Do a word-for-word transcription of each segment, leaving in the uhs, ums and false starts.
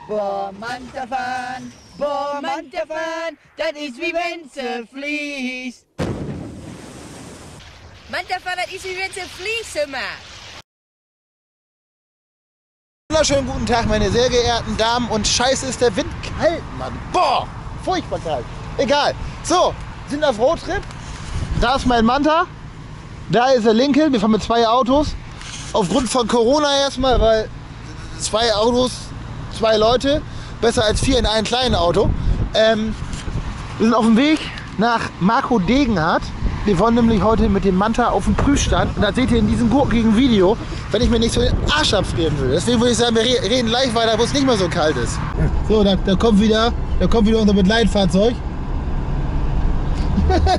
Boah, Manta fahren, boah, Manta fahren, das ist wie wenn sie fließt. Manta fahren, das ist wie wenn sie fließen, Mann. Wunderschönen guten Tag, meine sehr geehrten Damen, und scheiße ist der Wind kalt, Mann. Boah, furchtbar kalt. Egal. So, sind auf Roadtrip. Da ist mein Manta. Da ist der Lincoln. Wir fahren mit zwei Autos. Aufgrund von Corona erstmal, weil zwei Autos, zwei Leute, besser als vier in einem kleinen Auto. Ähm, wir sind auf dem Weg nach Marco Degenhardt. Wir wollen nämlich heute mit dem Manta auf den Prüfstand. Und das seht ihr in diesem gurkigen Video, wenn ich mir nicht so den Arsch abfrieren will. Deswegen würde ich sagen, wir reden live weiter, wo es nicht mehr so kalt ist. So, da, da kommt wieder, da kommt wieder unser Begleitfahrzeug. Ja,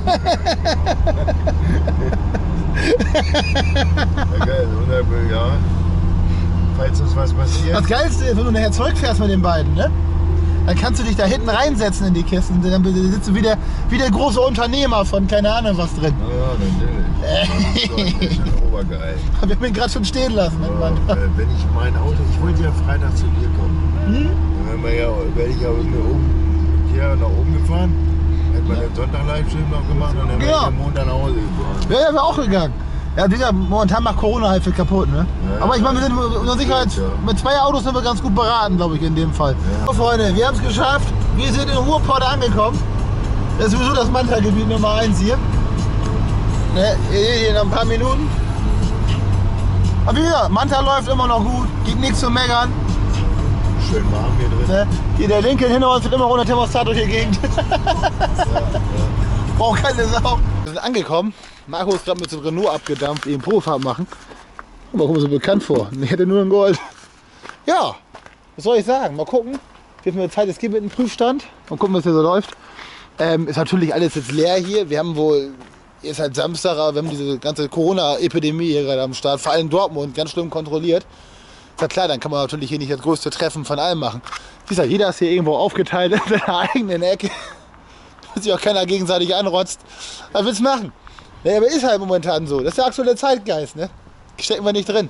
geil, hundert, ja. Falls uns was passiert. Das Geilste ist, wenn du nachher zurückfährst mit den beiden, ne? Dann kannst du dich da hinten reinsetzen in die Kisten. Dann sitzt du wie der, wie der große Unternehmer von keine Ahnung was drin. Ja, natürlich. Das ist schon obergeil. Wir haben ihn gerade schon stehen lassen. Ja, äh, wenn ich mein Auto, ich wollte ja Freitag zu dir kommen. Hm? Dann wäre ja, werde ich ja mit oben, hier nach oben gefahren. Hätte man den Sonntag Livestream noch gemacht und dann wäre Ja. ich am Montag nach Hause gefahren. Ja, ja, wäre auch gegangen. Ja, dieser, momentan macht Corona halt viel kaputt, ne? Ja, Aber ich meine, wir sind unserer Sicherheit, ja. mit zwei Autos sind wir ganz gut beraten, glaube ich, in dem Fall. Ja. So, Freunde, wir haben es geschafft. Wir sind in Ruhrport angekommen. Das ist sowieso das Manta-Gebiet Nummer eins hier. Ne, hier in ein paar Minuten. Aber wie gesagt, Manta läuft immer noch gut, gibt nichts zu meckern. Schön warm hier drin. Ne? Hier der Lincoln hinter uns wird immer runter Thermostat durch die Gegend. Ja, ja. Braucht keine Sau. Wir sind angekommen. Marco ist gerade mit dem Renault abgedampft, eben Probefahrt machen. Aber kommt mir so bekannt vor. Ich hätte nur ein Gold. Ja, was soll ich sagen? Mal gucken, wie viel Zeit es gibt mit dem Prüfstand. Mal gucken, was hier so läuft. Ähm, ist natürlich alles jetzt leer hier. Wir haben wohl, ist halt Samstag, aber wir haben diese ganze Corona-Epidemie hier gerade am Start. Vor allem in Dortmund, ganz schlimm kontrolliert. Ist ja klar, dann kann man natürlich hier nicht das größte Treffen von allem machen. Wie gesagt, jeder ist hier irgendwo aufgeteilt in seiner eigenen Ecke. Dass sich auch keiner gegenseitig anrotzt. Was willst du machen? Ja, aber ist halt momentan so. Das ist der aktuelle Zeitgeist, ne? Stecken wir nicht drin.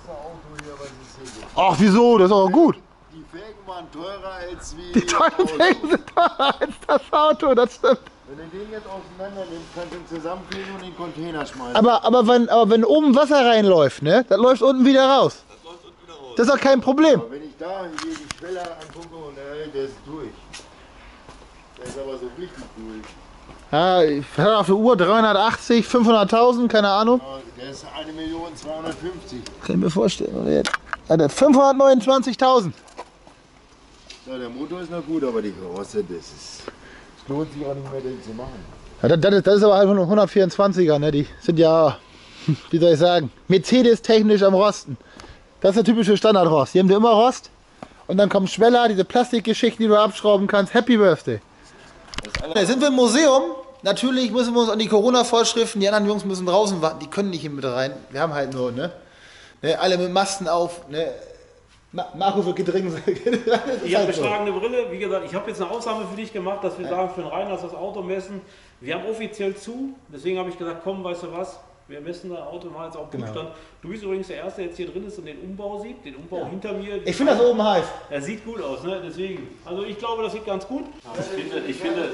Ach, wieso? Das ist auch gut. Die Felgen waren teurer als wie Die tollen Felgen sind teurer als das Auto, das stimmt. Wenn du den jetzt auseinander nimmst, kannst du ihn zusammenfliegen und in den Container schmeißen. Aber, aber, wenn, aber wenn oben Wasser reinläuft, ne? Das läuft unten wieder raus. Das läuft unten wieder raus. Das ist doch kein Problem. Aber wenn ich da hier die Schwelle angucke und äh, der ist durch. Der ist aber so richtig durch. Ja, ich hatte auf der Uhr dreihundertachtzig, fünfhunderttausend, keine Ahnung. Ja, der ist eine Million zweihundertfünfzig. Kann ich mir vorstellen. Ja, der hat fünfhundertneunundzwanzigtausend. Ja, der Motor ist noch gut, aber die Karosse, das ist. Es lohnt sich auch nicht mehr, den zu machen. Ja, das, das, ist, das ist aber halt ein hundertvierundzwanziger, ne? Die sind ja, wie soll ich sagen, Mercedes-technisch am Rosten. Das ist der typische Standardrost. Hier haben wir immer Rost. Und dann kommt Schweller, diese Plastikgeschichten, die du abschrauben kannst. Happy Birthday. Jetzt sind wir im Museum. Natürlich müssen wir uns an die Corona-Vorschriften, die anderen Jungs müssen draußen warten, die können nicht hier mit rein. Wir haben halt nur, ne? ne alle mit Masken auf, ne? Ma Marco wird gedrängt. Ich habe beschlagene Brille. Wie gesagt, ich habe jetzt eine Ausnahme für dich gemacht, dass wir sagen, für den Rhein, dass das Auto messen. Wir haben offiziell zu, deswegen habe ich gesagt, komm, weißt du was, wir messen das Auto mal jetzt auf Prüfstand. Genau. Du bist übrigens der Erste, der jetzt hier drin ist und den Umbau sieht, den Umbau ja. hinter mir. Ich finde das oben heiß. Er sieht gut aus, ne? Deswegen. Also ich glaube, das sieht ganz gut. Ich finde, ich finde.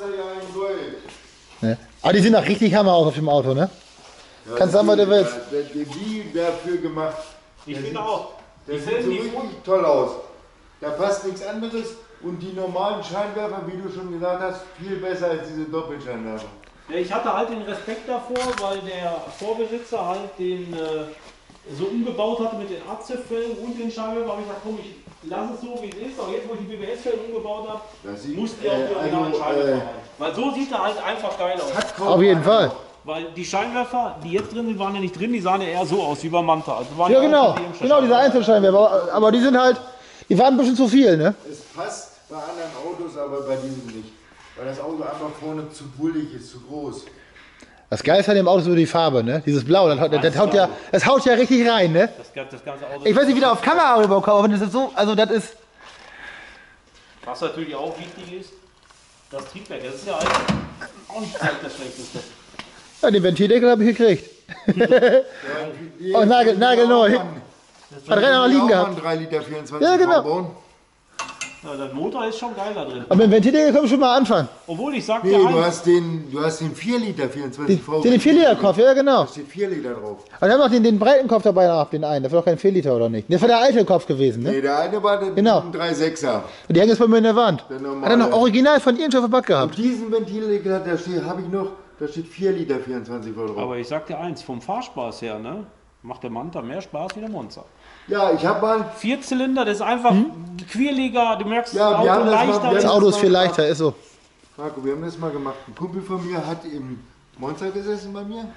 Ne? Aber die sind auch richtig Hammer aus auf dem Auto, ne? Ja, kannst sagen, was du willst. Der wie dafür gemacht. Ich finde auch. Der sieht so richtig toll aus. Da passt nichts anderes und die normalen Scheinwerfer, wie du schon gesagt hast, viel besser als diese Doppelscheinwerfer. Ja, ich hatte halt den Respekt davor, weil der Vorbesitzer halt den äh, so umgebaut hatte mit den A Z F-Felgen und den Scheinwerfer. habe ich gesagt, komm, ich lasse es so wie es ist. Aber jetzt, wo ich die B B S-Felgen umgebaut habe, musste ich auch die originalen also, Scheinwerfer äh, haben. Weil so sieht er halt einfach geil aus. Auf jeden Fall. Weil die Scheinwerfer, die jetzt drin sind, waren ja nicht drin, die sahen ja eher so aus wie beim Manta. Also waren Ja, ja genau. Genau, diese Einzelscheinwerfer. Aber, aber die sind halt, die waren ein bisschen zu viel, ne? Es passt bei anderen Autos, aber bei diesem nicht. Weil das Auto einfach vorne zu bullig ist, zu groß. Das Geilste an dem Auto ist nur die Farbe, ne? Dieses Blau, das, das, das, haut, ja, das haut ja richtig rein, ne? Das, das ganze Auto. Ich weiß nicht, wie der auf Kamera rüberkommt, aber das ist so, also das ist... Was natürlich auch wichtig ist, das Triebwerk. Das ist ja eigentlich auch nicht das Schlechteste. Ja, den Ventildeckel habe ich gekriegt. Oh, Nagel, nagelneu. Hat Renner noch liegen gehabt. drei Liter vierundzwanzig Ja, genau. bauen. Ja, der Motor ist schon geil da drin. Aber mit dem Ventilator können wir schon mal anfangen. Obwohl ich sag Nee, dir du eins, hast den, du hast den vier Liter vierundzwanzig V. Den, den vier Liter Kopf, ja genau. Da steht vier Liter drauf. Aber wir haben noch den, den breiten Kopf dabei gehabt, den einen. Das war doch kein vier Liter, oder nicht? Das war der alte Kopf gewesen, ne? Nee, der eine war der Genau. drei Komma sechser. Und die hängen jetzt bei mir in der Wand. Der Hat er normale. noch original von Ihnen schon verpackt Und gehabt? diesen Ventilator, da steht, habe ich noch, da steht vier Liter vierundzwanzig V drauf. aber ich sag dir eins, vom Fahrspaß her, ne, macht der Manta mehr Spaß wie der Monza. Ja, ich habe mal, Vierzylinder, das ist einfach quirliger, du merkst, Ja, das wir Auto haben das mal- leichter wir Das ist. haben Auto ist mal viel gemacht. leichter, ist so. Marco, wir haben das mal gemacht. Ein Kumpel von mir hat im Monza gesessen bei mir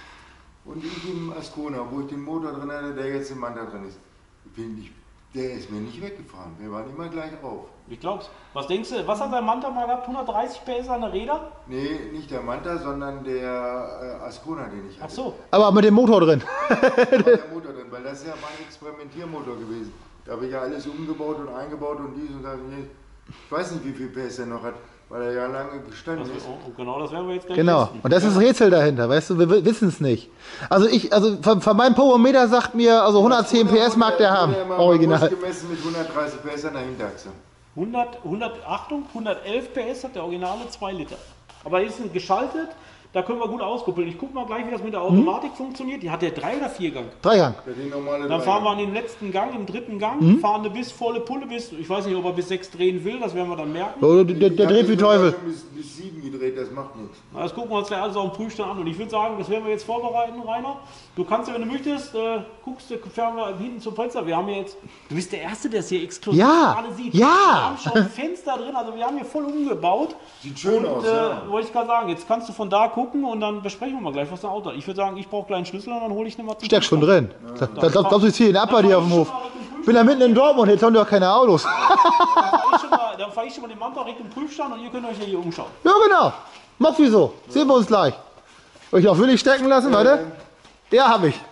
und ich im Ascona, wo ich den Motor drin hatte, der jetzt im Manta drin ist. Bin ich, der ist mir nicht weggefahren. Wir waren immer gleich auf. Ich glaub's. Was denkst du, was hat der Manta mal gehabt? hundertdreißig P S an der Räder? Nee, nicht der Manta, sondern der äh, Ascona, den ich Ach hatte. so. Aber mit dem Motor drin. Da war der Motor drin, weil das ist ja mein Experimentiermotor gewesen. Da habe ich ja alles umgebaut und eingebaut und dies und das. Und jenes. Ich weiß nicht, wie viel P S er noch hat, weil er ja lange gestanden Das, ist. oh, genau, das werden wir jetzt gleich Genau. testen. Und das ist das Rätsel dahinter, weißt du, wir wissen es nicht. Also ich, also von, von meinem Powermeter sagt mir, also hundertzehn P S mag der haben. Wurde immer Original. gemessen mit hundertdreißig P S an der Hinterachse. hundert, hundert, Achtung, hundertelf P S hat der originale zwei Liter. Aber ist ein geschaltet, da können wir gut auskuppeln. Ich guck mal gleich, wie das mit der Automatik funktioniert. Die hat der drei oder vier Gang. Dreigang. Ja, die normale Dann Dreier. fahren wir an den letzten Gang, im dritten Gang, Mhm. fahren wir bis volle Pulle, bis, ich weiß nicht, ob er bis sechs drehen will, das werden wir dann merken. Oh, der, der, der Ich hab dreht wie das sogar Teufel. schon Bis, bis sieben gedreht, das macht nichts. Na, Das gucken wir uns gleich alles auf dem Prüfstand an. Und ich würde sagen, das werden wir jetzt vorbereiten, Rainer. Du kannst ja, wenn du möchtest, äh, guckst du, fahren wir hinten zum Fenster. Wir haben ja jetzt, du bist der Erste, der es hier exklusiv Ja, gerade sieht. ja. Wir haben schon ein Fenster drin, also wir haben hier voll umgebaut. Sieht schön Und aus, äh, ja. wollte ich gerade sagen, jetzt kannst du von da gucken und dann besprechen wir mal gleich, was dein Auto hat. Ich würde sagen, ich brauche gleich einen Schlüssel und dann hole ich den mal zum Steck schon Prüfstand. drin. Da, da, glaubst du, ich ziehe ihn ab bei dir auf dem Hof? Ich bin da mitten in Dortmund, jetzt haben die auch keine Autos. Dann fahre ich schon mal, dann fahr ich schon mal den Manta Richtung Prüfstand und ihr könnt euch ja hier umschauen. Ja, genau. Mach wie so. Sehen wir uns gleich. Soll ich auch willig stecken lassen? Warte. Ja, hab ich.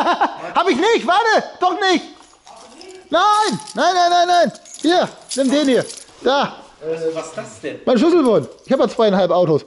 Hab ich nicht, warte. Doch nicht. Nein, nein, nein, nein, nein. Hier, nimm den hier. Da, Was ist das denn? mein Schlüsselbund. Ich habe ja zweieinhalb Autos.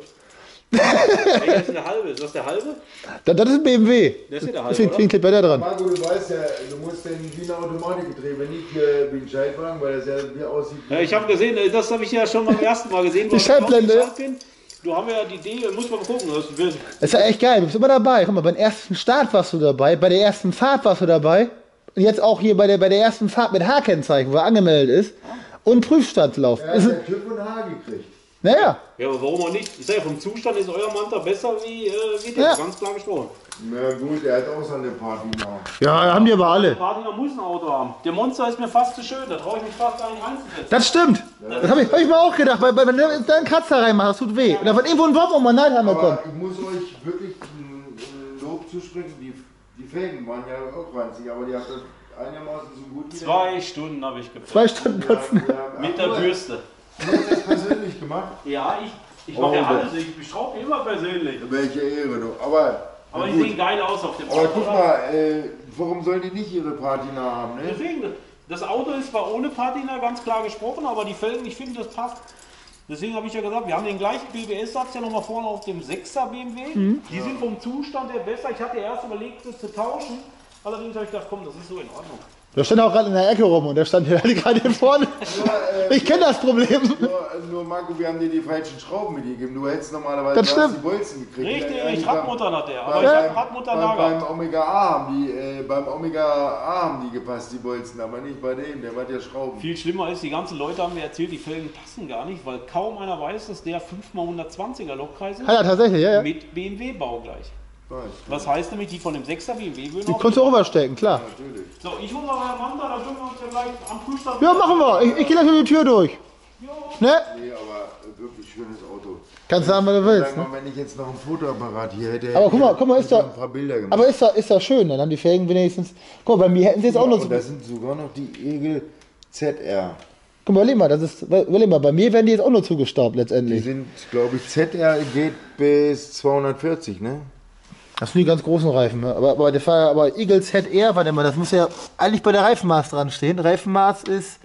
Welcher ist der halbe? Ist das der halbe? Das, das ist ein B M W. Der ist ja der halbe, Deswegen oder? klingt der Wetter dran. Marco, du weißt ja, du musst den wie eine Automatik drehen, wenn nicht äh, wie ein Schaltwagen, weil das ja wie aussieht. Ja, ich habe gesehen, das habe ich ja schon beim ersten Mal gesehen. wo ich Schaltblende. rausgeschaut bin. Du haben ja die Idee, muss man gucken. Das wird, Das ist ja echt geil. Du bist immer dabei. Guck mal, beim ersten Start warst du dabei, bei der ersten Fahrt warst du dabei. Und jetzt auch hier bei der, bei der ersten Fahrt mit H-Kennzeichen, wo er angemeldet ist. Und Prüfstandslauf. Er Ist hat es- der TÜV und H gekriegt. Naja, ja, aber warum auch nicht? Ich sag ja, vom Zustand ist euer Manta besser wie, äh, wie der. Ja. Ganz klar gesprochen. Na gut, er hat auch so eine Party noch. ja, haben die aber alle. Patina muss ein Auto haben. Der Monster ist mir fast zu schön, da traue ich mich fast gar nicht reinzusetzen. Das stimmt. Das habe ich, hab ich mir auch gedacht, weil, weil wenn du da einen Kratzer reinmachst, das tut weh. Und da wird irgendwo ein Wurm um, man Neidhammer kommt. Aber ich muss euch wirklich ein, ein Lob zusprechen, die, die Felgen waren ja auch ranzig, aber die hat das einigermaßen so gut wieder. Zwei Stunden habe ich geplant. Zwei Stunden putzen. Mit der Bürste. Du hast das persönlich gemacht? Ja, ich, ich mache Oh, ja das- alles. Ich schraube immer persönlich. Welche Ehre, du. Aber, Aber na die gut. sehen geil aus auf dem Aber Auto. guck mal, äh, warum sollen die nicht ihre Patina haben, ne? Deswegen, das Auto ist zwar ohne Patina ganz klar gesprochen, aber die Felgen, ich finde, das passt. Deswegen habe ich ja gesagt, wir haben den gleichen B B S-Satz ja nochmal vorne auf dem sechser B M W. Die sind vom Zustand her besser. Ich hatte erst überlegt, das zu tauschen. Allerdings habe ich gedacht, komm, das ist so in Ordnung. Der stand auch gerade in der Ecke rum und der stand hier gerade hier vorne. Ich kenne das Problem. Nur, nur Marco, wir haben dir die falschen Schrauben mitgegeben. Du hättest normalerweise Das du hast stimmt. die Bolzen gekriegt. Richtig, Eigentlich Radmuttern hat der. Aber beim- ich habe beim- Radmuttern beim, da beim gehabt. Omega A haben die, äh, beim Omega A haben die gepasst, die Bolzen, aber nicht bei dem, der hat ja Schrauben. Viel schlimmer ist, die ganzen Leute haben mir erzählt, die Felgen passen gar nicht, weil kaum einer weiß, dass der fünf mal hundertzwanziger Lochkreis ist. Ja, ja, tatsächlich, ja, ja. Mit B M W-Bau gleich. Weiß, Was heißt nämlich, die von dem sechser B M W würden Die auch- konntest du rüberstecken, klar. natürlich. So, ich hole mal euer Manta, dann können wir uns ja gleich am Prüfstand. Ja, machen wir. Ich, ich gehe gleich durch die Tür durch. Ne? Nee, aber äh, wirklich schönes Auto. Kannst du haben, was du willst. Sag Ne? mal, wenn ich jetzt noch ein Fotoapparat hier hätte, Aber hätte guck mal, ich guck mal, ist noch da- ein paar Bilder gemacht. Aber ist das, ist das schön, dann haben die Felgen wenigstens. Guck mal, bei mir hätten sie jetzt auch noch so. Und das sind sogar noch die Egel Z R. Guck mal, überleg mal, das ist, überleg mal, bei mir werden die jetzt auch nur zugestaubt Die letztendlich. sind, glaube ich, Z R geht bis zweihundertvierzig, ne? Das sind die ganz großen Reifen, ne? aber, aber der Fall, aber Eagle Z R, warte mal, das muss ja eigentlich bei der Reifenmaß dran stehen. Reifenmaß ist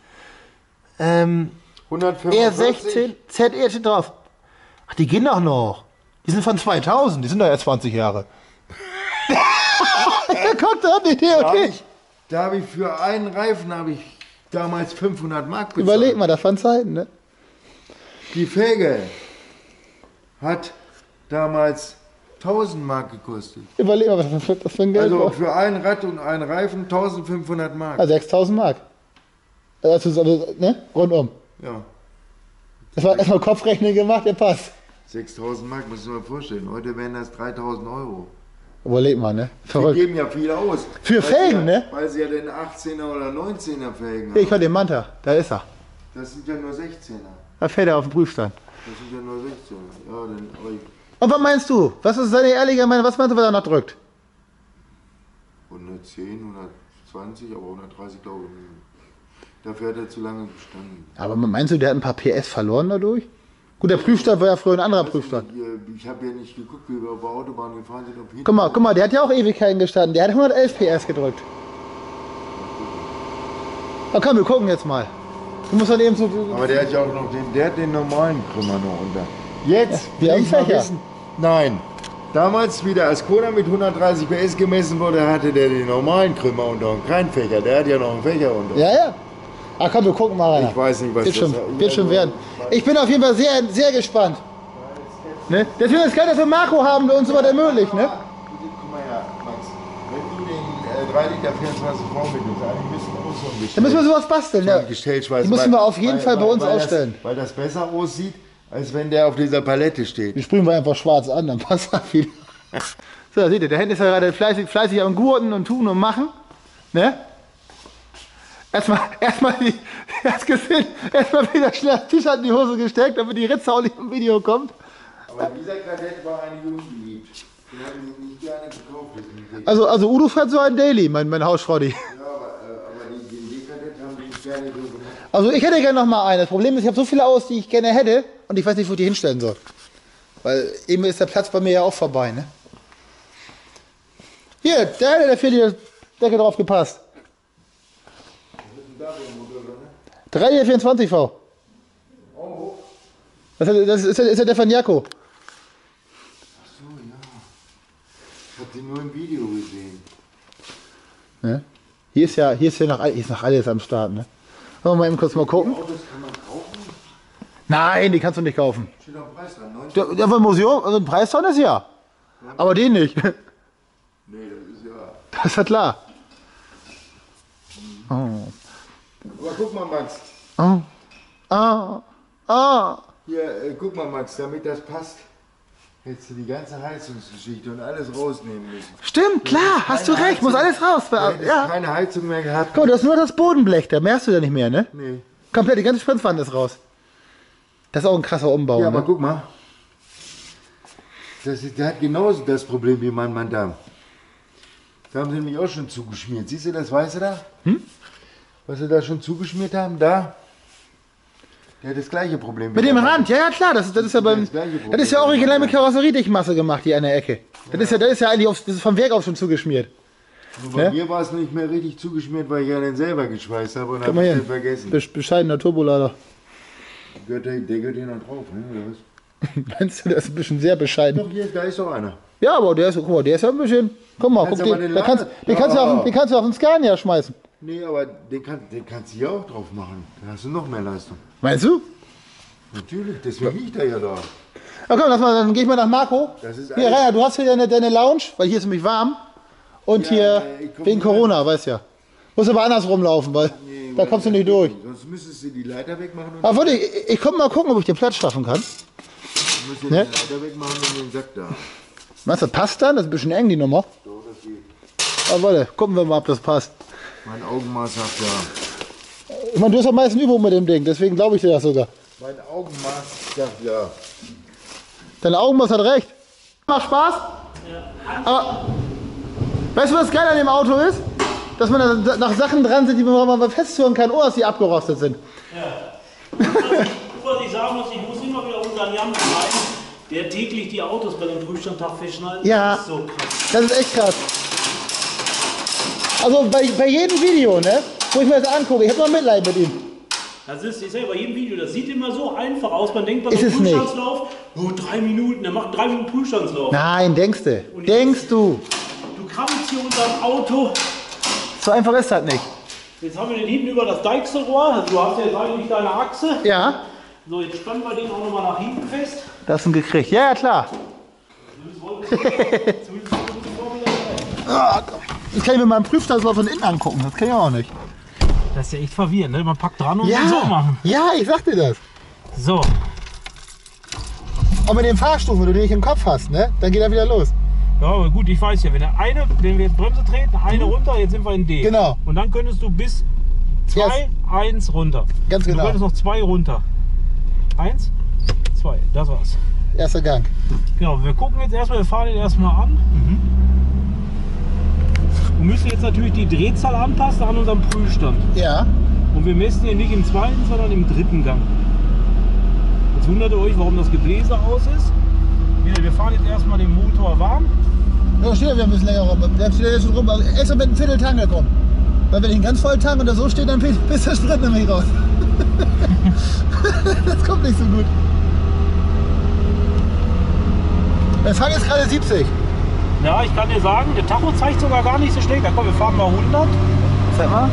ähm, R hundertfünfundvierzig. sechzehn, Z R steht drauf. Ach, die gehen doch noch. Die sind von zweitausend, die sind doch erst zwanzig Jahre. Guck, da hat die Idee, Da habe okay. ich, da hab ich für einen Reifen habe ich damals fünfhundert Mark bezahlt. Überleg mal, das waren Zeiten, ne? Die Felge hat damals tausend Mark gekostet. Überleg mal, was das für ein Geld Also war. für ein Rad und einen Reifen eintausendfünfhundert Mark. Ah, sechstausend Mark. Also, also, ne? Rundum. Ja, Das war erstmal Kopfrechnen gemacht, der passt. sechstausend Mark, musst du dir mal vorstellen. Heute wären das dreitausend Euro. Überleg mal, ne? Die Verrückt. geben ja viel aus. Für Weil Felgen, sie ja, ne? Weil sie ja den achtzehner oder neunzehner Felgen Hier, ich haben. war den Manta, da ist er. Das sind ja nur sechzehner. Da fährt er auf den Prüfstand. Das sind ja nur sechzehner. Ja, dann, aber ich- Und was meinst du? Was ist deine ehrliche Meinung? Was meinst du, was er noch drückt? hundertzehn, hundertzwanzig, aber hundertdreißig glaube ich nicht. Dafür hat er zu lange bestanden. Aber meinst du, der hat ein paar P S verloren dadurch? Gut, der Prüfstand war ja früher ein anderer Prüfstand. Ich, ich habe ja nicht geguckt, wie wir auf der Autobahn gefahren sind. Ob hinten- Guck mal, guck mal, der hat ja auch Ewigkeiten gestanden. Der hat hundertelf P S gedrückt. Na komm, wir gucken jetzt mal. Du musst dann eben so... Aber der hat ja auch noch den, der hat den normalen Krümmer noch unter. Jetzt Ja, will ich mal Fächer. wissen. Nein. Damals, wie der Ascona mit hundertdreißig P S gemessen wurde, hatte der den normalen Krümmer unter und keinen Fächer. Der hat ja noch einen Fächer unter. Ja, ja. Ach komm, wir gucken mal rein. Ich weiß nicht, was Wird das schon, ist. wird schon werden. Ich bin auf jeden Fall sehr, sehr gespannt. Ne? Deswegen ist geil, dass wir Marco haben, der uns sowas ermöglicht, ne? Guck mal her, Max. Wenn du den äh, drei Liter vierundzwanzig V mitnimmst, eigentlich müssen wir auch so ein Gestell. Da müssen wir sowas basteln, ja. Gestellschweiß. Die müssen wir auf jeden Fall bei uns weil aufstellen. Das, weil das besser aussieht, als wenn der auf dieser Palette steht. Die sprühen wir einfach schwarz an, dann passt das viel. So, da seht ihr, der Händen ist ja gerade fleißig, fleißig am Gurten und tun und machen. Ne? Erstmal, erstmal die, erst gesehen, erstmal wieder schnell das T-Shirt in die Hose gesteckt, damit die Ritze auch nicht im Video kommt. Aber dieser Kadett war eine unbeliebt. Den habe ich nicht gerne gekauft. diesen Also, also Udo fährt so ein Daily, mein, mein Hausschrotti. Ja, aber, äh, aber den, den D-Kadett haben die nicht gerne so gemacht. Also ich hätte gerne noch mal einen. Das Problem ist, ich habe so viele aus, die ich gerne hätte und ich weiß nicht, wo ich die hinstellen soll. Weil eben ist der Platz bei mir ja auch vorbei, ne? Hier, der hätte der vier Decke drauf gepasst. drei Liter vierundzwanzig V. Das ist, das ist, ist ja der von Jaco. So, ja. Ich habe den nur im Video gesehen. Ne? Hier ist ja, hier ist ja noch, all- hier ist noch alles am Start, ne? Wollen wir mal eben kurz mal gucken? Autos kann man kaufen. Nein, die kannst du nicht kaufen. Steht am Preis dran. neunzig. Der, der vom Museum, also ein Preis dran ist ja. Aber den nicht. Nee, das ist ja. Das ist ja klar. Oh. Aber guck mal, Max. Oh. Ah. Ah. Hier, äh, guck mal, Max, damit das passt, hättest du die ganze Heizungsgeschichte und alles rausnehmen müssen. Stimmt, klar, hast du Keine recht, muss Heizung. alles raus. Du hättest Ja. keine Heizung mehr gehabt. Guck mal, du hast nur das Bodenblech, da mehr hast du da nicht mehr, ne? Nee. Komplett, die ganze Spritzwand ist raus. Das ist auch ein krasser Umbau, Ja, aber ne? guck mal. Das ist, der hat genauso das Problem wie mein Mandam. Da haben sie nämlich auch schon zugeschmiert. Siehst du das Weiße da? Hm? Was sie da schon zugeschmiert haben? Da? Der hat das gleiche Problem. wie Mit dem der Rand, ja, ja, klar, das ist, das ist ja beim, Das gleiche Problem. das ist ja original mit Karosseriedichtmasse gemacht, die eine Ecke. Das ist ja, das ist ja eigentlich auf, das ist vom Werk aus schon zugeschmiert. Nur bei Ne? mir war es nicht mehr richtig zugeschmiert, weil ich ja den selber geschweißt habe und Guck habe mal ich hier, den vergessen. Besch- bescheidener Turbolader. Gehört der, der gehört hier noch drauf, ne? Oder was? Meinst du, der ist ein bisschen sehr bescheiden? Doch, hier, da ist doch einer. Ja, aber der ist, guck mal, der ist ja ein bisschen, guck mal, Kannst guck, aber den, den den, kannst, Laden- den, kannst du auf, Ja. den- den kannst du auf den Scania schmeißen. Nee, aber den, kann, den kannst du hier auch drauf machen. Da hast du noch mehr Leistung. Meinst du? Natürlich, deswegen liegt er ja da. Na komm, lass mal, dann geh ich mal nach Marco. Das ist Hier, alles- Rainer, du hast hier deine, deine Lounge, weil hier ist nämlich warm. Und Ja, hier, ich komm wegen nicht Corona, weißt ja. Muss aber andersrum laufen, weil Nee, da weil kommst du das nicht geht durch. Sonst müsstest du die Leiter wegmachen und Aber warte, ich, ich komm mal gucken, ob ich den Platz schaffen kann. du musst Ne? die Leiter wegmachen und den Sack da. Meinst du, das passt dann? Das ist ein bisschen eng, die Nummer. So, das geht. Aber warte, gucken wir mal, ob das passt. Mein Augenmaß sagt ja. Ich meine, du hast am meisten Übung mit dem Ding, deswegen glaube ich dir das sogar. Mein Augenmaß sagt ja. Dein Augenmaß hat recht. Macht Spaß? Aber weißt du, was geil an dem Auto ist? Dass man da nach Sachen dran sind, die man mal festhören kann, ohne dass die abgerostet sind. Was ich sagen muss, ich muss immer wieder unseren Jan schreiben, der täglich die Autos bei dem Prüfstandtag festschneidet. Ja. Das ist so krass. Das ist echt krass. Also bei, bei jedem Video, ne, wo ich mir das angucke, ich habe noch Mitleid mit ihm. Das ist, ich sage bei jedem Video, das sieht immer so einfach aus. Man denkt bei Ist so es einem nicht. Prüfstandslauf, oh, drei Minuten, der macht drei Minuten Prüfstandslauf. Nein, denkst du. Denkst du. Du krabbelst hier unter dem Auto. So einfach ist das nicht. Jetzt haben wir den hinten über das Deichselrohr. Also du hast ja jetzt eigentlich deine Achse. Ja. So, jetzt spannen wir den auch nochmal nach hinten fest. Das ist ein gekriegt. Ja, ja, klar. Ah, das kann ich mir mal im Prüftaslauf von innen angucken. Das kann ich auch nicht. Das ist ja echt verwirrend, ne? Man packt dran und Ja, dann so machen. ja, ich sag dir das. So. Und mit den Fahrstufen, wenn du die nicht im Kopf hast, ne? Dann geht er wieder los. Ja, aber gut, ich weiß ja, wenn, der eine, wenn wir jetzt Bremse treten, eine runter, jetzt sind wir in D. Genau. Und dann könntest du bis zwei, eins runter. Ganz Du genau. könntest noch zwei runter. eins, zwei, das war's. Erster Gang. Genau, wir gucken jetzt erstmal, wir fahren den erstmal an. Mhm. Wir müssen jetzt natürlich die Drehzahl anpassen an unserem Prüfstand. Ja. Und wir messen hier nicht im zweiten, sondern im dritten Gang. Jetzt wundert ihr euch, warum das Gebläse aus ist. Wir fahren jetzt erstmal den Motor warm. Ja, steht ja wieder ein bisschen länger rum. Der steht ja schon rum. Also extra mit einem Viertel Tank gekommen. Weil wenn ich einen ganz vollen Tank und da so steht, dann pisst der Sprit nämlich raus. Das kommt nicht so gut. Wir fahren jetzt gerade siebzig. Ja, ich kann dir sagen, der Tacho zeigt sogar gar nicht so schlecht. Ja, komm, wir fahren mal hundert. Zeig mal.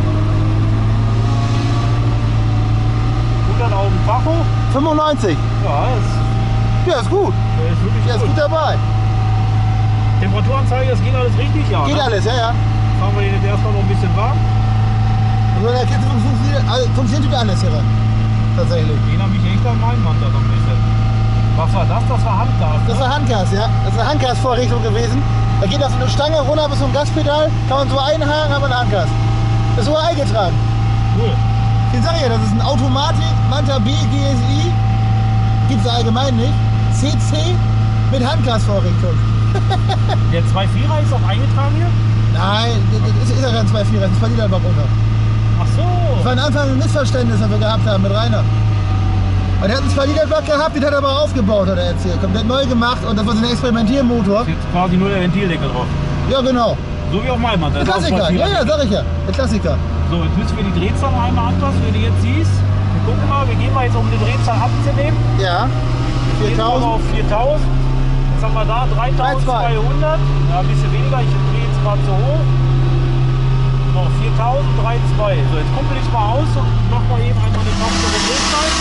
hundert auf dem Tacho. fünfundneunzig. Ja, das, Ja, ist gut. das ist wirklich Ja, ist gut. gut dabei. Temperaturanzeige, das geht alles richtig? Ja. Geht ne? alles, ja, ja. Fahren wir den jetzt erstmal noch ein bisschen warm. Und bei der Kiste funktioniert, also funktioniert wieder alles hier rein. Tatsächlich. Den habe ich echt an meinen Mann da noch ein bisschen. Was war das? Das war Handgas. Das Ne? war Handgas, ja. Das ist eine Handgasvorrichtung gewesen. Da geht auf eine Stange runter bis zum Gaspedal, kann man so einhaken, aber ein Handgas. Das ist sogar eingetragen. Cool. Ich sage ja, das ist ein Automatik, Manta B G S I, gibt es allgemein nicht. C C mit Handgasvorrichtung. Der zwei Komma vierer ist auch eingetragen hier? Nein, das ist, ist ja kein zwei Komma vierer, das verliert einfach runter. Ach so. Das war am Anfang ein Missverständnis, das wir gehabt haben mit Rainer. Und er hat einen zwei Liter Block gehabt, den hat er aber aufgebaut, hat er erzählt. Komplett neu gemacht und das war so ein Experimentiermotor. Ist jetzt quasi nur der Ventildeckel drauf. Ja, genau. So wie auf meinem Mann. Der Klassiker, ja, ja, sag ich ja. Der Klassiker. So, jetzt müssen wir die Drehzahl noch einmal anpassen, wie du jetzt siehst. Wir gucken mal, wir gehen mal jetzt, um die Drehzahl abzunehmen. Ja. Jetzt kommen wir auf viertausend. Jetzt haben wir da dreitausendzweihundert. Ja, ein bisschen weniger, ich drehe jetzt gerade so hoch. Noch viertausend, drei Komma zwei. So, jetzt kuppel ich mal aus und mach mal eben einmal den Knopf der Drehzahl.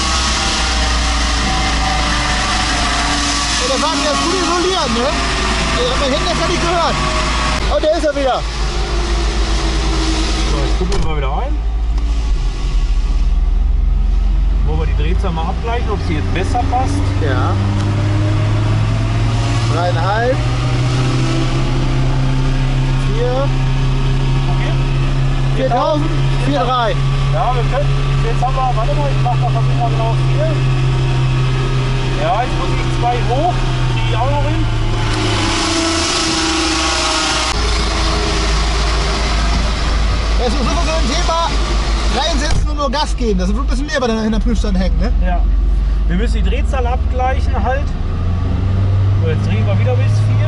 Ja, der Wagen ist gut isoliert, ne? Ich hab mal hinten das nicht gehört. Und der ist er wieder. So, jetzt kuppeln wir wieder ein. Wollen wir die Drehzahl mal abgleichen, ob sie jetzt besser passt. Ja. Dreieinhalb. Vier. Okay. Viertausend. Vier, drei. Ja, wir können. Jetzt haben wir, warte mal, ich mach mal, versuch mal genau vier. Ja, jetzt muss ich zwei hoch, die auch noch hin. Das ist so ein Thema, reinsetzen und nur Gas geben. Das ist ein bisschen mehr bei der, in der Prüfstand hängt, ne? Ja. Wir müssen die Drehzahl abgleichen halt. So, jetzt drehen wir wieder bis vier.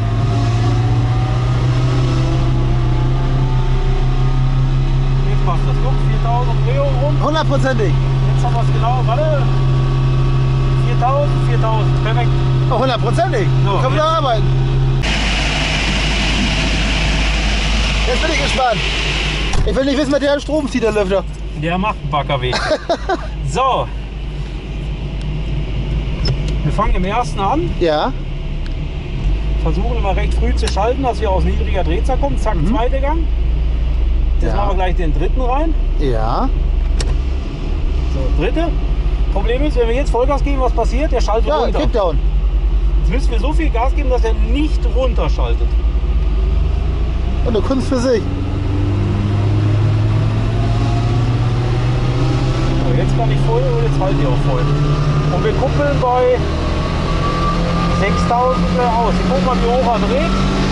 Jetzt passt das. Guck, viertausend Umdrehungen rum. Hundertprozentig. Jetzt haben wir es genau. Warte. viertausend, viertausend. Perfekt. Oh, hundertprozentig. So, Können wir wieder jetzt- arbeiten. Jetzt bin ich gespannt. Ich will nicht wissen, was der an Strom zieht, der Lüfter. Der macht einen Bagger weh. So. Wir fangen im ersten an. Ja. Versuchen immer recht früh zu schalten, dass wir aus niedriger Drehzahl kommen. Zack, Mhm. zweiter Gang. Jetzt Ja. machen wir gleich den dritten rein. Ja. So, dritte. Problem ist, wenn wir jetzt Vollgas geben, was passiert? Der schaltet Ja, runter. Kickdown. Jetzt müssen wir so viel Gas geben, dass er nicht runterschaltet. Und eine Kunst für sich. So, jetzt kann ich voll und jetzt halte ich auch voll. Und wir kuppeln bei sechstausend aus. Ich guck mal, wie hoch er dreht.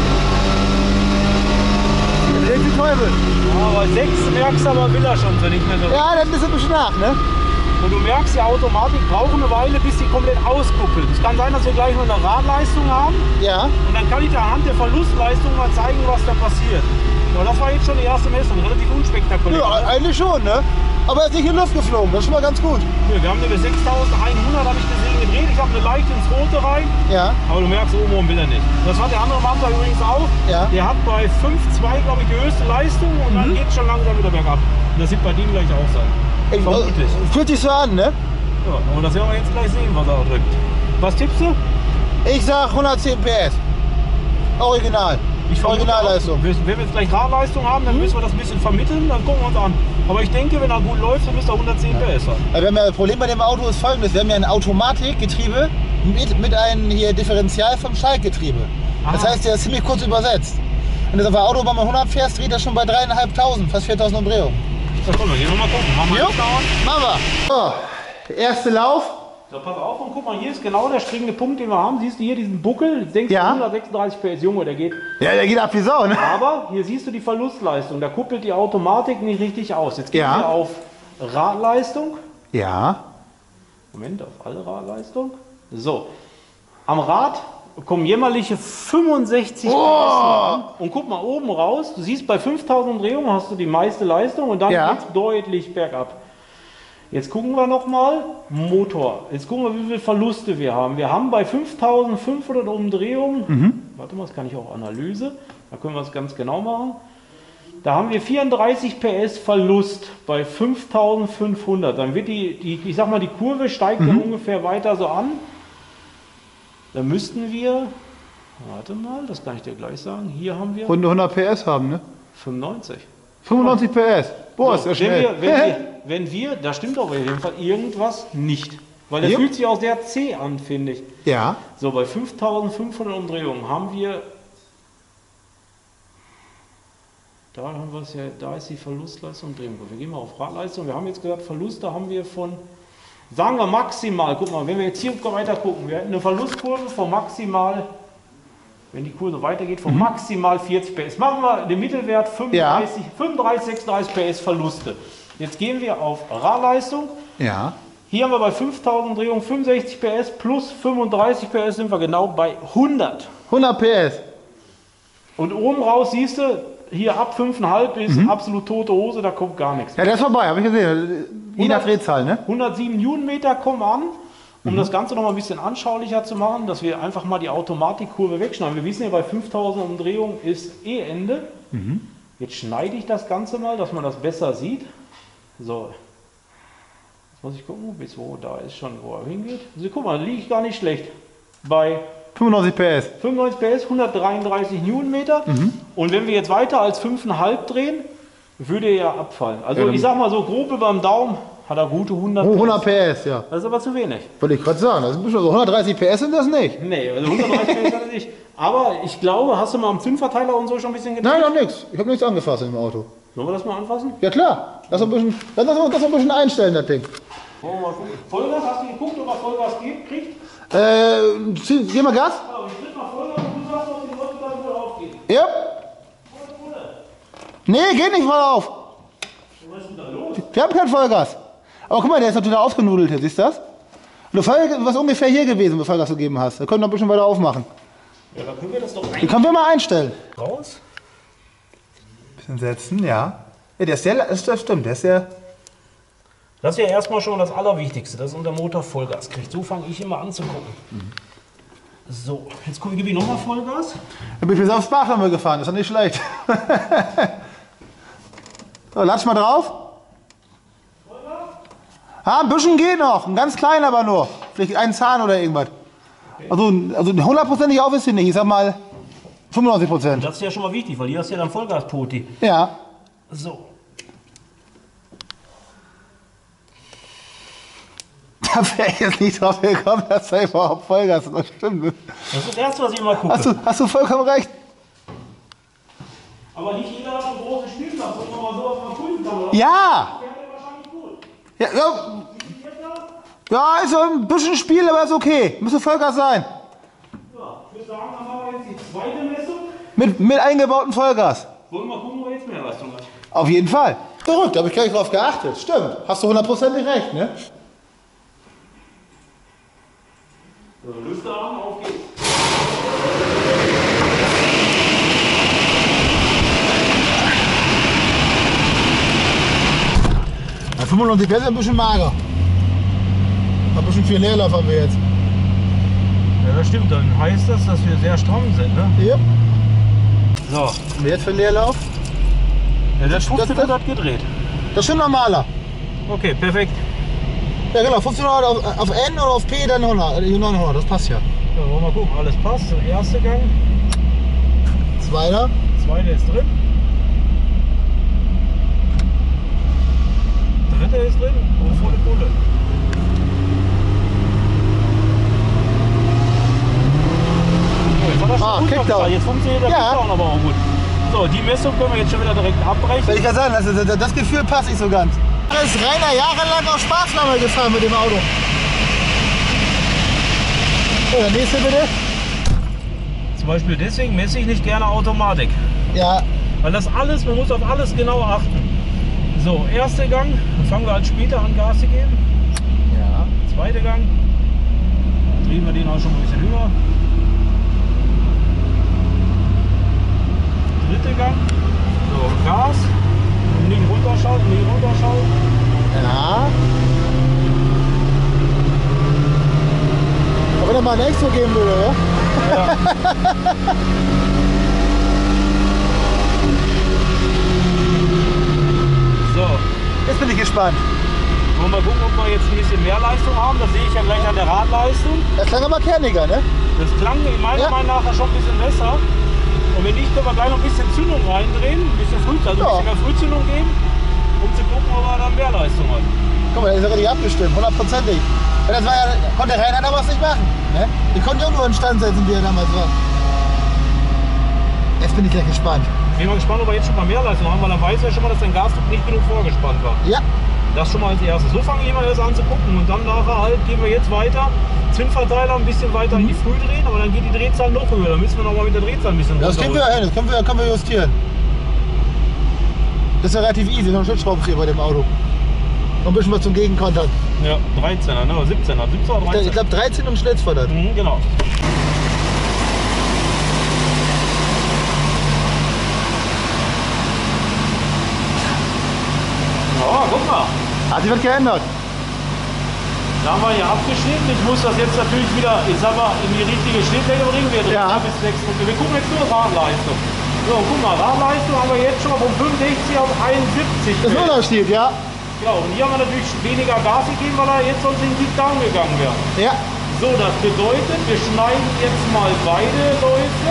Der dreht die Teufel. Ja, aber sechs merkst du, aber will er schon so nicht mehr so. Ja, dann ist ein bisschen nach, ne? Und du merkst, die Automatik braucht eine Weile, bis sie komplett auskuppelt. Es kann sein, dass wir gleich noch eine Radleistung haben. Ja. Und dann kann ich dir anhand der Verlustleistung mal zeigen, was da passiert. Aber das war jetzt schon die erste Messung, relativ unspektakulär. Ja, ne? eigentlich schon, ne? Aber er ist nicht in die Luft geflogen, das ist schon mal ganz gut. Ja, wir haben eine sechstausendeinhundert, habe ich gesehen, gedreht. Ich habe eine leicht ins Rote rein. Ja. Aber du merkst, oben rum will er nicht. Das hat der andere Manta übrigens auch. Ja. Der hat bei fünf Komma zwei, glaube ich, die höchste Leistung und dann geht es schon langsam wieder bergab. Das wird bei dem gleich auch sein. Ich, Vermutlich. Fühlt sich so an, ne? Ja, aber das werden wir jetzt gleich sehen, was er drückt. Was tippst du? Ich sag hundertzehn P S. Original. Ich Originalleistung. Wenn wir jetzt gleich Radleistung haben, dann müssen wir das ein bisschen vermitteln, dann gucken wir uns an. Aber ich denke, wenn er gut läuft, dann müsste er hundertzehn P S haben. Wir haben ja, das Problem bei dem Auto ist folgendes: Wir haben ja ein Automatikgetriebe mit, mit einem hier Differential vom Schaltgetriebe. Das Ah. heißt, der ist ziemlich kurz übersetzt. Wenn du auf der Autobahn mal hundert fährst, dreht er schon bei dreieinhalbtausend, fast viertausend Umdrehungen. Ja, komm, wir gehen nochmal gucken. Machen wir Jo, jetzt dauernd. machen wir. So, erste Lauf. So, pass auf und guck mal, hier ist genau der springende Punkt, den wir haben. Siehst du hier diesen Buckel? Denkst du Ja. hundertsechsunddreißig P S, Junge, der geht. Ja, der geht ab wie Sau, ne? Aber hier siehst du die Verlustleistung. Da kuppelt die Automatik nicht richtig aus. Jetzt gehen Ja. wir auf Radleistung. Ja. Moment, auf alle Radleistung. So, am Rad kommen jämmerliche fünfundsechzig P S an. Und guck mal oben raus. Du siehst, bei fünftausend Umdrehungen hast du die meiste Leistung und dann Ja. geht es deutlich bergab. Jetzt gucken wir nochmal Motor. Jetzt gucken wir, wie viele Verluste wir haben. Wir haben bei fünftausendfünfhundert Umdrehungen, warte mal, das kann ich auch Analyse, da können wir es ganz genau machen. Da haben wir vierunddreißig P S Verlust bei fünftausendfünfhundert. Dann wird die, die, ich sag mal, die Kurve steigt dann ungefähr weiter so an. Dann müssten wir, warte mal, das kann ich dir gleich sagen, hier haben wir Runde hundert P S haben, ne? fünfundneunzig. fünfundneunzig P S. Boah, ist So, ja wenn, schnell. wir, wenn, wir, wenn wir, da stimmt aber in dem Fall irgendwas nicht. Weil das Jupp. fühlt sich auch sehr zäh an, finde ich. Ja. So, bei fünftausendfünfhundert Umdrehungen haben wir, da haben wir es ja, da ist die Verlustleistung Umdrehung. Wir gehen mal auf Radleistung. Wir haben jetzt gesagt, Verluste haben wir von, sagen wir maximal, guck mal, wenn wir jetzt hier weiter gucken, wir hätten eine Verlustkurve von maximal, wenn die Kurve weitergeht, von maximal vierzig P S. Machen wir den Mittelwert fünfunddreißig, fünfunddreißig, sechsunddreißig P S Verluste. Jetzt gehen wir auf Radleistung. Ja. Hier haben wir bei fünftausend Umdrehungen fünfundsechzig P S plus fünfunddreißig P S sind wir genau bei hundert. hundert P S. Und oben raus siehst du, hier ab fünf Komma fünf ist absolut tote Hose, da kommt gar nichts. Ja, der ist vorbei, habe ich gesehen. Je nach Drehzahl, ne? hundertsieben Newtonmeter kommen an. Um das Ganze noch mal ein bisschen anschaulicher zu machen, dass wir einfach mal die Automatikkurve wegschneiden. Wir wissen ja, bei fünftausend Umdrehungen ist eh Ende. Jetzt schneide ich das Ganze mal, dass man das besser sieht. So. Jetzt muss ich gucken, bis wo, da ist schon, wo er hingeht. Also guck mal, liege ich gar nicht schlecht. Bei fünfundneunzig P S. fünfundneunzig P S, hundertdreiunddreißig Newtonmeter. Und wenn wir jetzt weiter als fünf Komma fünf drehen, würde er ja abfallen. Also Ja, dann- ich sag mal so grob über dem Daumen hat er gute hundert Oh, hundert P S, ja. Das ist aber zu wenig. Wollte ich gerade sagen. Das ist ein bisschen so. hundertdreißig P S sind das nicht. Nee, also hundertdreißig P S hat er nicht. Aber ich glaube, hast du mal am Zündverteiler und so schon ein bisschen gedreht? Nein, noch nichts. Ich habe nichts angefasst im Auto. Sollen wir das mal anfassen? Ja klar. Lass uns ein bisschen, lass uns das ein bisschen einstellen, das Ding. Wollen wir mal gucken. Vollgas, hast du geguckt, ob er Vollgas geht, kriegt? Äh, zieh- gib mal Gas. Ja, ich tritt mal Vollgas und du sagst, ob die Leute dann wohl aufgehen. Ja. Nee, geht nicht voll auf. Was ist denn da los? Wir haben kein Vollgas. Aber guck mal, der ist natürlich ausgenudelt hier, siehst du das? Und du warst ungefähr hier gewesen, wo du Vollgas gegeben hast. Da können wir noch ein bisschen weiter aufmachen. Ja, dann können wir das doch Den können wir mal einstellen. raus. Bisschen setzen, ja. Ja, der ist sehr, das das stimmt, der ist sehr... Das ist ja erstmal schon das Allerwichtigste, dass unser Motor Vollgas kriegt. So fange ich immer an zu gucken. So, jetzt gucke ich, gebe ich nochmal Vollgas. Da bin ich bis aufs Bach haben wir gefahren, ist doch nicht schlecht. So, latsch mal drauf. Ah, ein bisschen geht noch, ein ganz klein aber nur. Vielleicht ein Zahn oder irgendwas. Also, also hundertprozentig auf ist sie nicht, ich sag mal fünfundneunzig Prozent. Das ist ja schon mal wichtig, weil hier hast du ja dann Vollgaspoti. Ja. So. Da wäre ich jetzt nicht drauf gekommen, dass da überhaupt Vollgas ist. Das stimmt. Das ist das Erste, was ich immer gucke. Hast du, hast du vollkommen recht. Aber nicht jeder hat so große Spielplatz, wo man mal sowas mal prüfen kann, oder? Ja! Der hat ja wahrscheinlich gut. Ja, ja. Ja, ist so ein bisschen Spiel, aber ist okay. Müsste Vollgas sein. Ja, ich würde sagen, dann machen wir jetzt die zweite Messung. Mit, mit eingebautem Vollgas. Wollen wir mal gucken, wo jetzt mehr Leistung hat. Auf jeden Fall. Verrückt, da habe ich gar nicht drauf geachtet. Stimmt, hast du hundertprozentig recht, ne? So, Lüfter an, auf geht's. Ja, fünfundneunzig P S ist ein bisschen mager. Ein bisschen viel Leerlauf haben wir jetzt. Ja, das stimmt. Dann heißt das, dass wir sehr stramm sind, ne? Hier. So. Und jetzt für den Leerlauf? Ja, das das- Fuchsfilter hat gedreht. Das ist schon normaler. Okay, perfekt. Ja genau, fünfzehnhundert auf, auf N oder auf P dann hundert, äh, neunhundert, das passt ja. Ja, wollen wir mal gucken, alles passt. So, erster Gang, Zweiter. zweiter ist drin. Dritter ist drin und volle Pulle. So, jetzt hat er schon Ah, gut Kickdown. aufgezeigt. Jetzt funktioniert der Ja. Kickdown aber auch gut. So, die Messung können wir jetzt schon wieder direkt abbrechen. Soll ich ja sagen, das, das, das Gefühl passt nicht so ganz. Er ist Rainer jahrelang auf Spaßnahme gefahren mit dem Auto. So, der nächste bitte. Zum Beispiel deswegen messe ich nicht gerne Automatik. Ja, Weil das alles, man muss auf alles genau achten. So, erster Gang, dann fangen wir halt später an Gas zu geben. ja. Zweiter Gang, drehen wir den auch schon ein bisschen höher. Dritter Gang, so Gas, nicht runterschalten, nicht runterschalten. Ja. Aber wenn er mal ein Extra geben würde, ja? Ja. So, Jetzt bin ich gespannt. wollen wir mal gucken, ob wir jetzt ein bisschen mehr Leistung haben. Das sehe ich ja gleich an der Radleistung. Das klang aber kerniger, ne? Das klang in meiner Ja. Meinung nach schon ein bisschen besser. Und wenn nicht, können wir gleich noch ein bisschen Zündung reindrehen, ein bisschen Früh, also ein Ja. bisschen mehr Frühzündung geben, um zu gucken, ob er dann mehr Leistung hat. Guck mal, der ist ja richtig abgestimmt, hundertprozentig. Das war ja, konnte Rainer damals nicht machen. Ne? Ich konnte ja auch nur in Stand setzen, wie er damals war. Jetzt bin ich gleich gespannt. Ich bin mal gespannt, ob wir jetzt schon mal mehr Leistung haben, weil dann weiß er schon mal, dass dein Gasdruck nicht genug vorgespannt war. Ja, Das schon mal als erstes. So fangen wir immer erst an zu gucken und dann nachher halt gehen wir jetzt weiter. Zündverteiler ein bisschen weiter in die Früh drehen, aber dann geht die Drehzahl noch höher. Dann müssen wir noch mal mit der Drehzahl ein bisschen das kriegen wir runterrücken. ja hin, das können wir, können wir justieren. Das ist ja relativ easy, noch ein Schutzschraubendreher bei dem Auto. Noch ein bisschen was zum Gegenkontern. Ja, dreizehner, ne? siebzehner, siebzehner oder Ich dreizehn? glaube dreizehn und Schlitz war das. Mhm, genau. Ja, guck mal. Hat sich was geändert? Da haben wir hier abgeschnitten. Ich muss das jetzt natürlich wieder, ich sag mal, in die richtige Schnittlänge bringen. Wir drehen Ja. ab bis sechs Punkte. Wir gucken jetzt nur Radleistung. So, guck mal, Radleistung haben wir jetzt schon mal von fünfundsechzig auf einundsiebzig. Das ist ein Unterschied, ja? Genau, und hier haben wir natürlich weniger Gas gegeben, weil er jetzt sonst in die Down gegangen wäre. Ja. So, das bedeutet, wir schneiden jetzt mal beide Läufe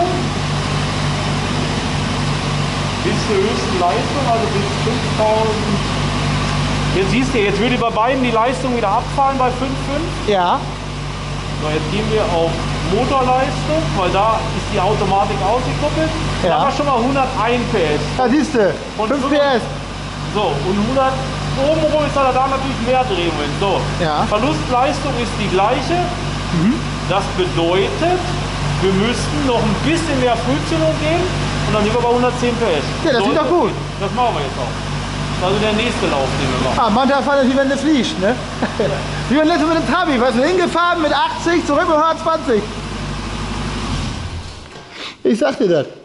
bis zur höchsten Leistung, also bis fünftausend. Jetzt siehst du, jetzt würde bei beiden die Leistung wieder abfallen bei fünf Komma fünf. Ja. So, jetzt gehen wir auf Motorleistung, weil da ist die Automatik ausgekoppelt. Da Ja. haben wir schon mal hunderteins P S. Da siehst du, Und fünf fünf- P S. So, und hundert, obenrum ist da, da natürlich mehr Drehungen. So, Ja. Verlustleistung ist die gleiche. Das bedeutet, wir müssten noch ein bisschen mehr Frühzündung geben und dann sind wir bei hundertzehn P S. Ja, das So klingt ist doch gut. Das machen wir jetzt auch. Das ist also der nächste Lauf, den wir machen. Ah, manchmal fand es wie wenn du fliegst, ne? Wie wenn letztes mit dem Trabi, weißt du, hingefahren mit achtzig, zurück mit hundertzwanzig. Ich sag dir das.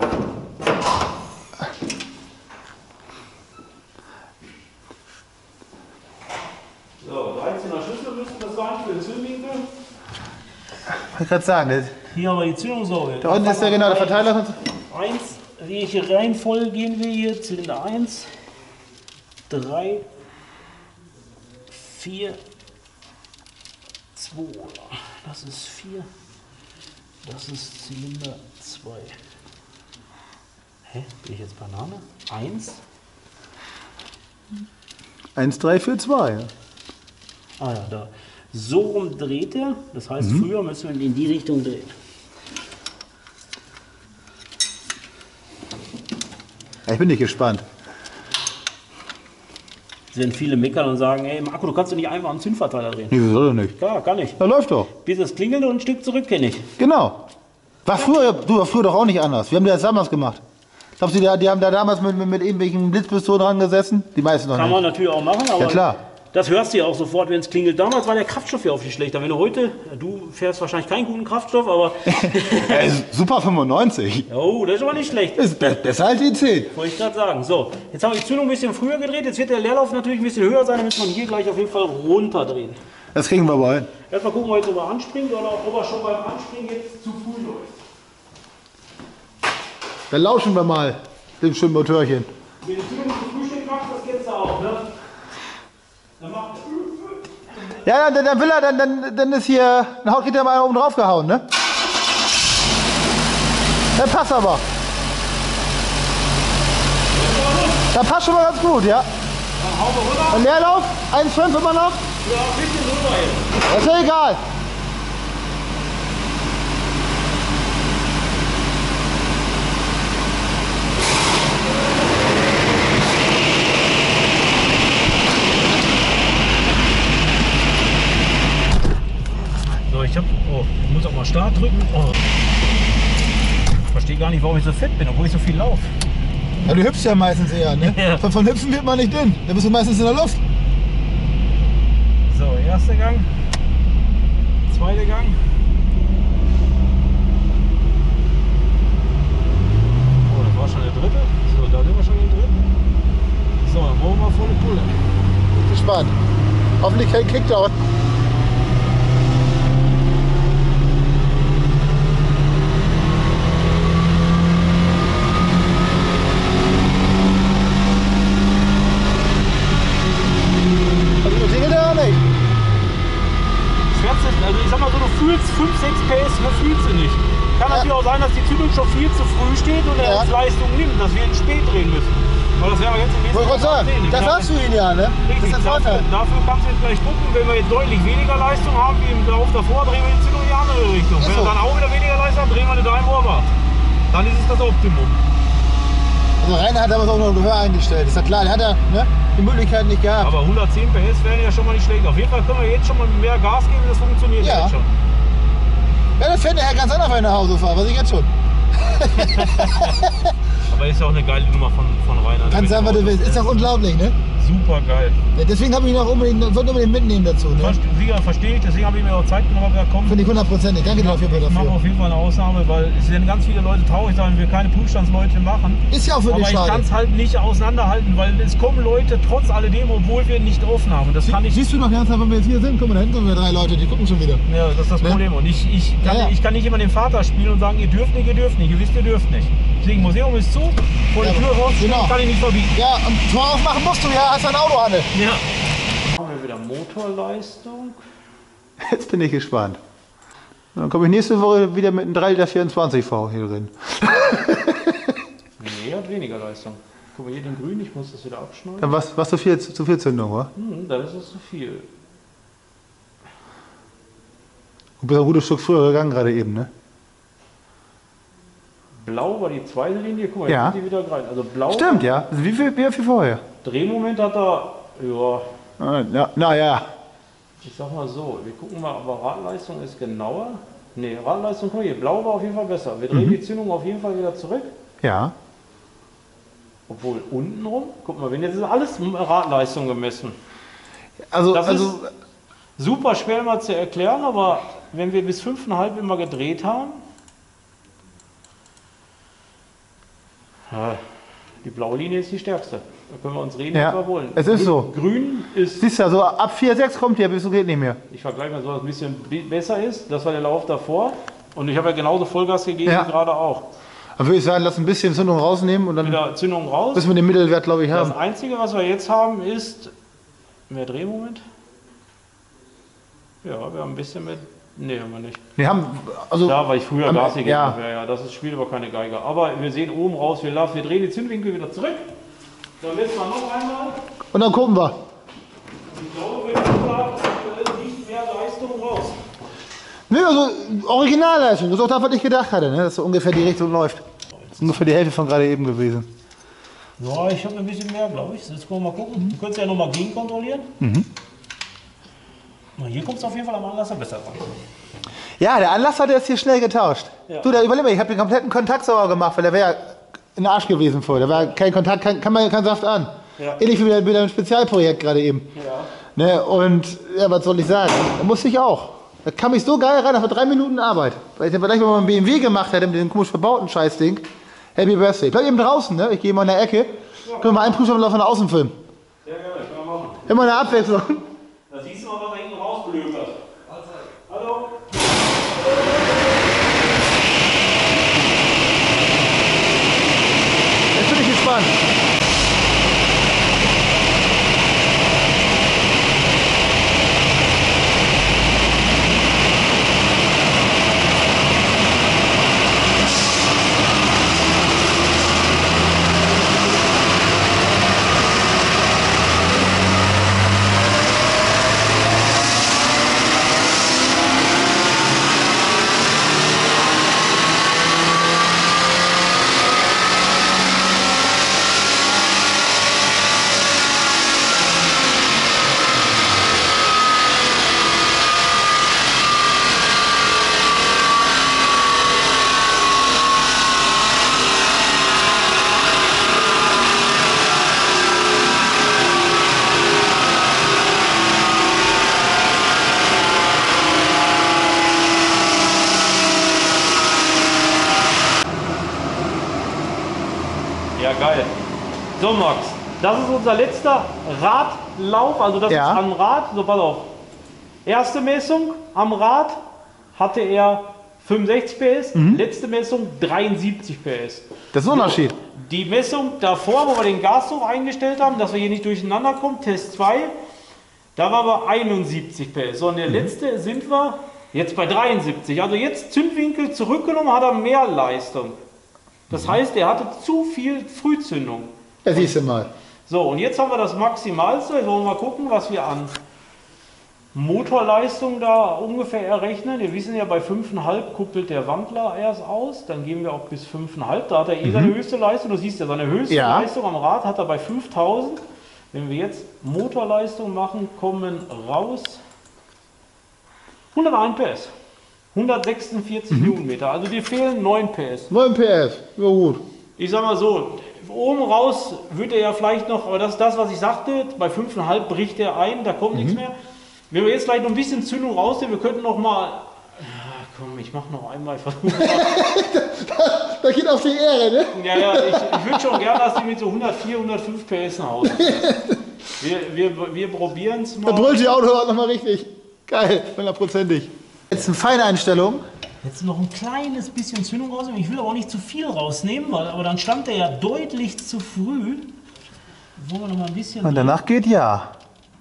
So, dreizehner Schlüssel müsste das sein für den Zündwinkel. Ich kann sagen, das, Hier haben wir die Zündungssäule. da unten ist der genau der Verteiler. eins, welche Reihenfolge gehen wir hier? Zylinder eins, drei, vier, zwei, das ist vier, das ist Zylinder zwei. Hä? Bin ich jetzt Banane? eins? eins, drei, vier, zwei. Ja. Ah ja, da. So rum dreht er, das heißt, früher müssen wir ihn in die Richtung drehen. Ja, ich bin nicht gespannt. Es werden viele meckern und sagen, ey Marco, du kannst doch nicht einfach am Zündverteiler drehen. Nee, wieso denn nicht? Klar, kann ich. Da läuft doch. Bis es klingelt und ein Stück zurück kenne ich. Genau. War früher, du war früher doch auch nicht anders. Wir haben das damals gemacht. Glaubst du, die, die haben da damals mit, mit, mit irgendwelchen Blitzpistolen dran gesessen? Die meisten noch Kann nicht. man natürlich auch machen, aber Ja, klar. das hörst du ja auch sofort, wenn es klingelt. Damals war der Kraftstoff ja auch viel schlechter. Wenn du heute, du fährst wahrscheinlich keinen guten Kraftstoff, aber Ey, super fünfundneunzig. oh, das ist aber nicht schlecht. Ist be besser als die zehn. Wollte ich gerade sagen. So, jetzt haben wir die Zündung ein bisschen früher gedreht. Jetzt wird der Leerlauf natürlich ein bisschen höher sein. Dann müssen wir hier gleich auf jeden Fall runterdrehen. Das kriegen wir aber hin. Erstmal gucken wir jetzt, ob er anspringt oder ob er schon beim Anspringen jetzt zu früh läuft. Dann lauschen wir mal dem schönen Motörchen. Wenn die Zündung zu früh steht, macht das jetzt da auch, ne? Dann macht Ja, dann, dann will er, dann, dann, dann ist hier, dann haut er mal oben drauf gehauen, ne? Das passt aber. Das passt schon mal ganz gut, ja. Dann hauen wir runter. Und Leerlauf, eins Komma fünf immer noch. Ja, ein bisschen runter jetzt. Das ist ja egal. So, ich hab, oh, ich muss auch mal Start drücken. Oh. Ich verstehe gar nicht, warum ich so fit bin, obwohl ich so viel laufe. Ja, du hüpfst ja meistens eher, ne? Ja. Von, von Hüpfen wird man nicht dünn. Da bist du meistens in der Luft. So, erster Gang, zweiter Gang. Oh, das war schon der dritte. So, da sind wir schon im dritten. So, dann wollen wir volle Pulle. Bin gespannt. Hoffentlich kein Kickdown. Also ich sag mal so, du fühlst fünf, sechs P S, du fühlst sie nicht. Kann natürlich auch sein, dass die Zündung schon viel zu früh steht und er Ja. jetzt Leistung nimmt, dass wir ihn spät drehen müssen. Aber das werden wir jetzt im nächsten Wollte ich gerade sagen, sehen. das Ja, hast du ihn ja, ne? Das Richtig, ist der dafür, Vorteil. dafür kannst du jetzt gleich gucken, wenn wir jetzt deutlich weniger Leistung haben wie im Lauf davor, drehen wir die Zündung in die andere Richtung. Ist Wenn so. wir dann auch wieder weniger Leistung haben, drehen wir eine Dime Over. Dann ist es das Optimum. Also Rainer hat damals auch noch ein Gehör eingestellt. Ist ja klar, der hat ja ne, die Möglichkeit nicht gehabt. Aber hundertzehn P S wären ja schon mal nicht schlecht. Auf jeden Fall können wir jetzt schon mal mehr Gas geben, das funktioniert Ja. jetzt schon. Ja, das fährt der Herr ganz anders, wenn ich nach Hause fahre, was ich jetzt schon. Aber ist ja auch eine geile Nummer von, von Rainer. Kannst sagen, was du willst. Ist doch unglaublich, ne? Super geil. Ja, deswegen habe ich ihn auch unbedingt, wollte unbedingt mitnehmen dazu. Ne? Verste- Sieger verstehe ich, deswegen habe ich mir auch Zeit genommen, aber komm, Finde ich hundertprozentig. Danke dir auf jeden Fall ich mache dafür. auf jeden Fall eine Ausnahme, weil es werden ganz viele Leute traurig sein, wenn wir keine Prüfstandsleute machen. Ist ja auch für Aber dich ich kann schade. es halt nicht auseinanderhalten, weil es kommen Leute trotz alledem, obwohl wir nicht offen haben. Das kann ich. Siehst du doch ganz wenn wir jetzt hier sind? Guck mal, da hinten sind wir drei Leute, die gucken schon wieder. Ja, das ist das Ne? Problem. Und ich, ich, kann, Ja, ja. ich kann nicht immer den Vater spielen und sagen, ihr dürft nicht, ihr dürft nicht, ihr wisst, ihr dürft nicht. Deswegen, Museum ist zu, vor der Ja, Tür rausstehen, genau. kann ich nicht verbieten. Ja, und Tor aufmachen musst du ja, hast ein Auto, Anne. Ja. Haben wir wieder Motorleistung. Jetzt bin ich gespannt. Dann komme ich nächste Woche wieder mit einem drei Liter vierundzwanzig V hier drin. Nee, hat weniger Leistung. Guck mal, hier den Grün, ich muss das wieder abschneiden. Dann was, was zu viel, zu viel Zündung, oder? Hm, dann ist es zu viel. Du bist ein gutes Stück früher gegangen gerade eben, ne? Blau war die zweite Linie, guck mal, Ja. jetzt sind die wieder rein. Also blau. Stimmt, ja. Wie viel, wie viel vorher? Drehmoment hat er, ja, Ah, Na, na ja. ich sag mal so, wir gucken mal, aber Radleistung ist genauer. Ne, Radleistung, guck mal hier, blau war auf jeden Fall besser. Wir drehen die Zündung auf jeden Fall wieder zurück. Ja. Obwohl unten rum, guck mal, wenn jetzt ist alles Radleistung gemessen. Also, Das also ist super schwer mal zu erklären, aber wenn wir bis fünf Komma fünf immer gedreht haben, ja, die blaue Linie ist die stärkste. Da können wir uns reden, Ja, was wir wollen. es ist Grün- so. Grün ist, siehst du, also ab vier Komma sechs kommt der, bis du geht nicht mehr. ich vergleiche mal so, dass es ein bisschen be- besser ist. Das war der Lauf davor. Und ich habe ja genauso Vollgas gegeben Ja. wie gerade auch. Dann würde ich sagen, lass ein bisschen Zündung rausnehmen und dann Wieder Zündung raus. müssen wir den Mittelwert, glaube ich, Das haben. Einzige, was wir jetzt haben, ist mehr Drehmoment. Ja, wir haben ein bisschen mehr. Ne, haben wir nicht. Wir haben, also, Da, weil ich früher am- Gas gegeben ja. habe. Ja, ja, das ist, spielt aber keine Geige. Aber wir sehen oben raus, wir, laufen, wir drehen die Zündwinkel wieder zurück. Dann messen wir noch einmal. Und dann gucken wir. Ich glaube, wir haben aktuell nicht mehr Leistung raus. Ne, also Originalleistung, das ist auch das, was ich gedacht hatte, ne? Dass so ungefähr die Richtung läuft. Das ist ungefähr die Hälfte von gerade eben gewesen. Ja, ich habe ein bisschen mehr, glaube ich. Jetzt können wir mal gucken. Du könntest ja nochmal gegenkontrollieren. Na, hier kommt es auf jeden Fall am Anlasser besser ran. Ja, der Anlasser, der ist hier schnell getauscht. Ja. Du, da überleg mal, ich habe den kompletten Kontakt sauber gemacht, weil der wäre in den Arsch gewesen vorher. Da war kein Kontakt, kein, kann man kein Saft an. Ja. Ähnlich wie bei bei deinem Spezialprojekt gerade eben. Ja. Ne, und ja, was soll ich sagen? Da musste ich auch. Da kam ich so geil rein, nach drei Minuten Arbeit. Weil ich vielleicht mal einen B M W gemacht hätte mit dem komisch verbauten Scheißding. Happy Birthday. Bleib eben draußen, ne? Ich gehe mal in der Ecke. Können wir mal einen Prüfungslauf von außen filmen. Sehr gerne, können wir machen. Immer eine Abwechslung. Da siehst du mal, was er hinten rausgelöst hat. Hallo? Jetzt bin ich gespannt. So Max, das ist unser letzter Radlauf, also das Ja. ist am Rad. So, pass auf. Erste Messung am Rad hatte er fünfundsechzig P S, letzte Messung dreiundsiebzig P S. Das ist ein Unterschied. Die Messung davor, wo wir den Gasdruck eingestellt haben, dass wir hier nicht durcheinander kommen, Test zwei, da waren wir einundsiebzig P S. So, und der letzte sind wir jetzt bei dreiundsiebzig. Also jetzt Zündwinkel zurückgenommen, hat er mehr Leistung. Das heißt, er hatte zu viel Frühzündung. Ja, siehst du mal. So, und jetzt haben wir das Maximalste. Jetzt wollen wir mal gucken, was wir an Motorleistung da ungefähr errechnen. Wir wissen ja, bei fünf Komma fünf kuppelt der Wandler erst aus. Dann gehen wir auch bis fünf Komma fünf. Da hat er eh seine höchste Leistung. Du siehst ja, seine höchste Ja. Leistung am Rad hat er bei fünftausend. Wenn wir jetzt Motorleistung machen, kommen raus hunderteins P S. hundertsechsundvierzig Newtonmeter. Also dir fehlen neun P S. neun P S. Ja, gut. Ich sag mal so, oben raus wird er ja vielleicht noch, aber das ist das, was ich sagte, bei fünf Komma fünf bricht er ein, da kommt nichts mehr. Wenn wir jetzt vielleicht noch ein bisschen Zündung rausnehmen, wir könnten noch mal, ja, komm, ich mach noch einmal, ich versuche Da geht auf die Ehre, ne? Ja, ja, ich, ich würde schon gerne, dass die mit so hundertvier, hundertfünf P S nach Hause kommen. Wir, wir, wir probieren es Da mal. brüllt die Auto nochmal richtig. Geil, hundertprozentig. Jetzt eine Feineinstellung. Jetzt noch ein kleines bisschen Zündung rausnehmen. Ich will aber auch nicht zu viel rausnehmen, weil, aber dann stand der ja deutlich zu früh. Wollen wir noch mal ein bisschen. Und danach geht ja.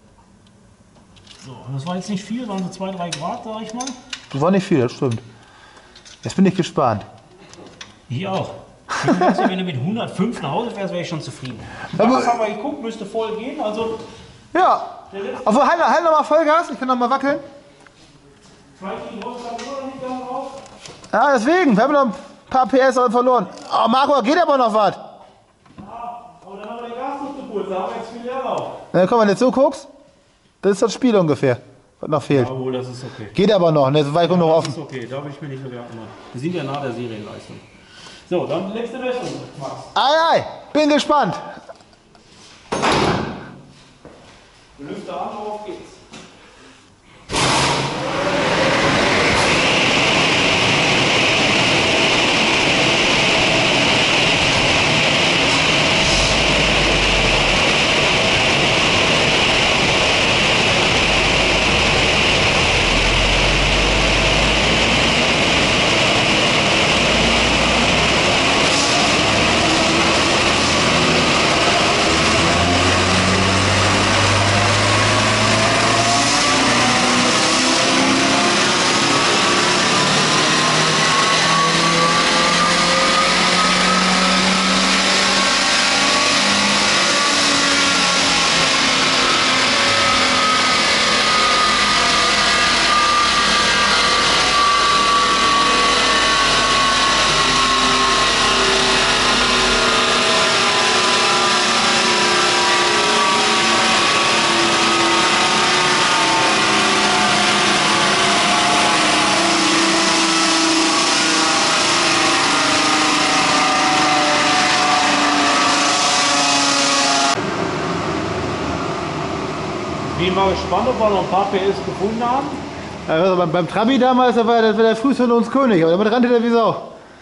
So, das war jetzt nicht viel, waren so zwei, drei Grad, sag ich mal. Das war nicht viel, das stimmt. Jetzt bin ich gespannt. Hier auch. Ich weiß nicht, wenn du mit hundertfünf nach Hause fährst, wäre ich schon zufrieden. Aber- Das haben wir geguckt, müsste voll gehen. Also Ja. der letzte Obwohl, halt, halt nochmal Vollgas, ich kann nochmal wackeln. zwei Kilo Rost haben wir noch nicht da drauf. Ja, deswegen, wir haben noch ein paar P S verloren. Oh, Marco, geht aber noch was. Ja, aber dann haben wir den Gasdruck gepult, da haben wir jetzt viel Leerlauf. Na, komm, wenn du jetzt so guckst, das ist das Spiel ungefähr, was noch fehlt. Jawohl, das ist okay. Geht aber noch, ne? Das war noch Das offen. ist okay, da will ich mir nicht verwerten. Wir sind ja nah der Serienleistung. So, dann die letzte Messung, Max. Ei, ei, bin gespannt. Lüfter an, auf geht's. Bin mal gespannt, ob wir noch ein paar P S gefunden haben. Also beim, beim Trabi damals, da war, das war der früheste von uns König, aber damit rannte der wie Sau.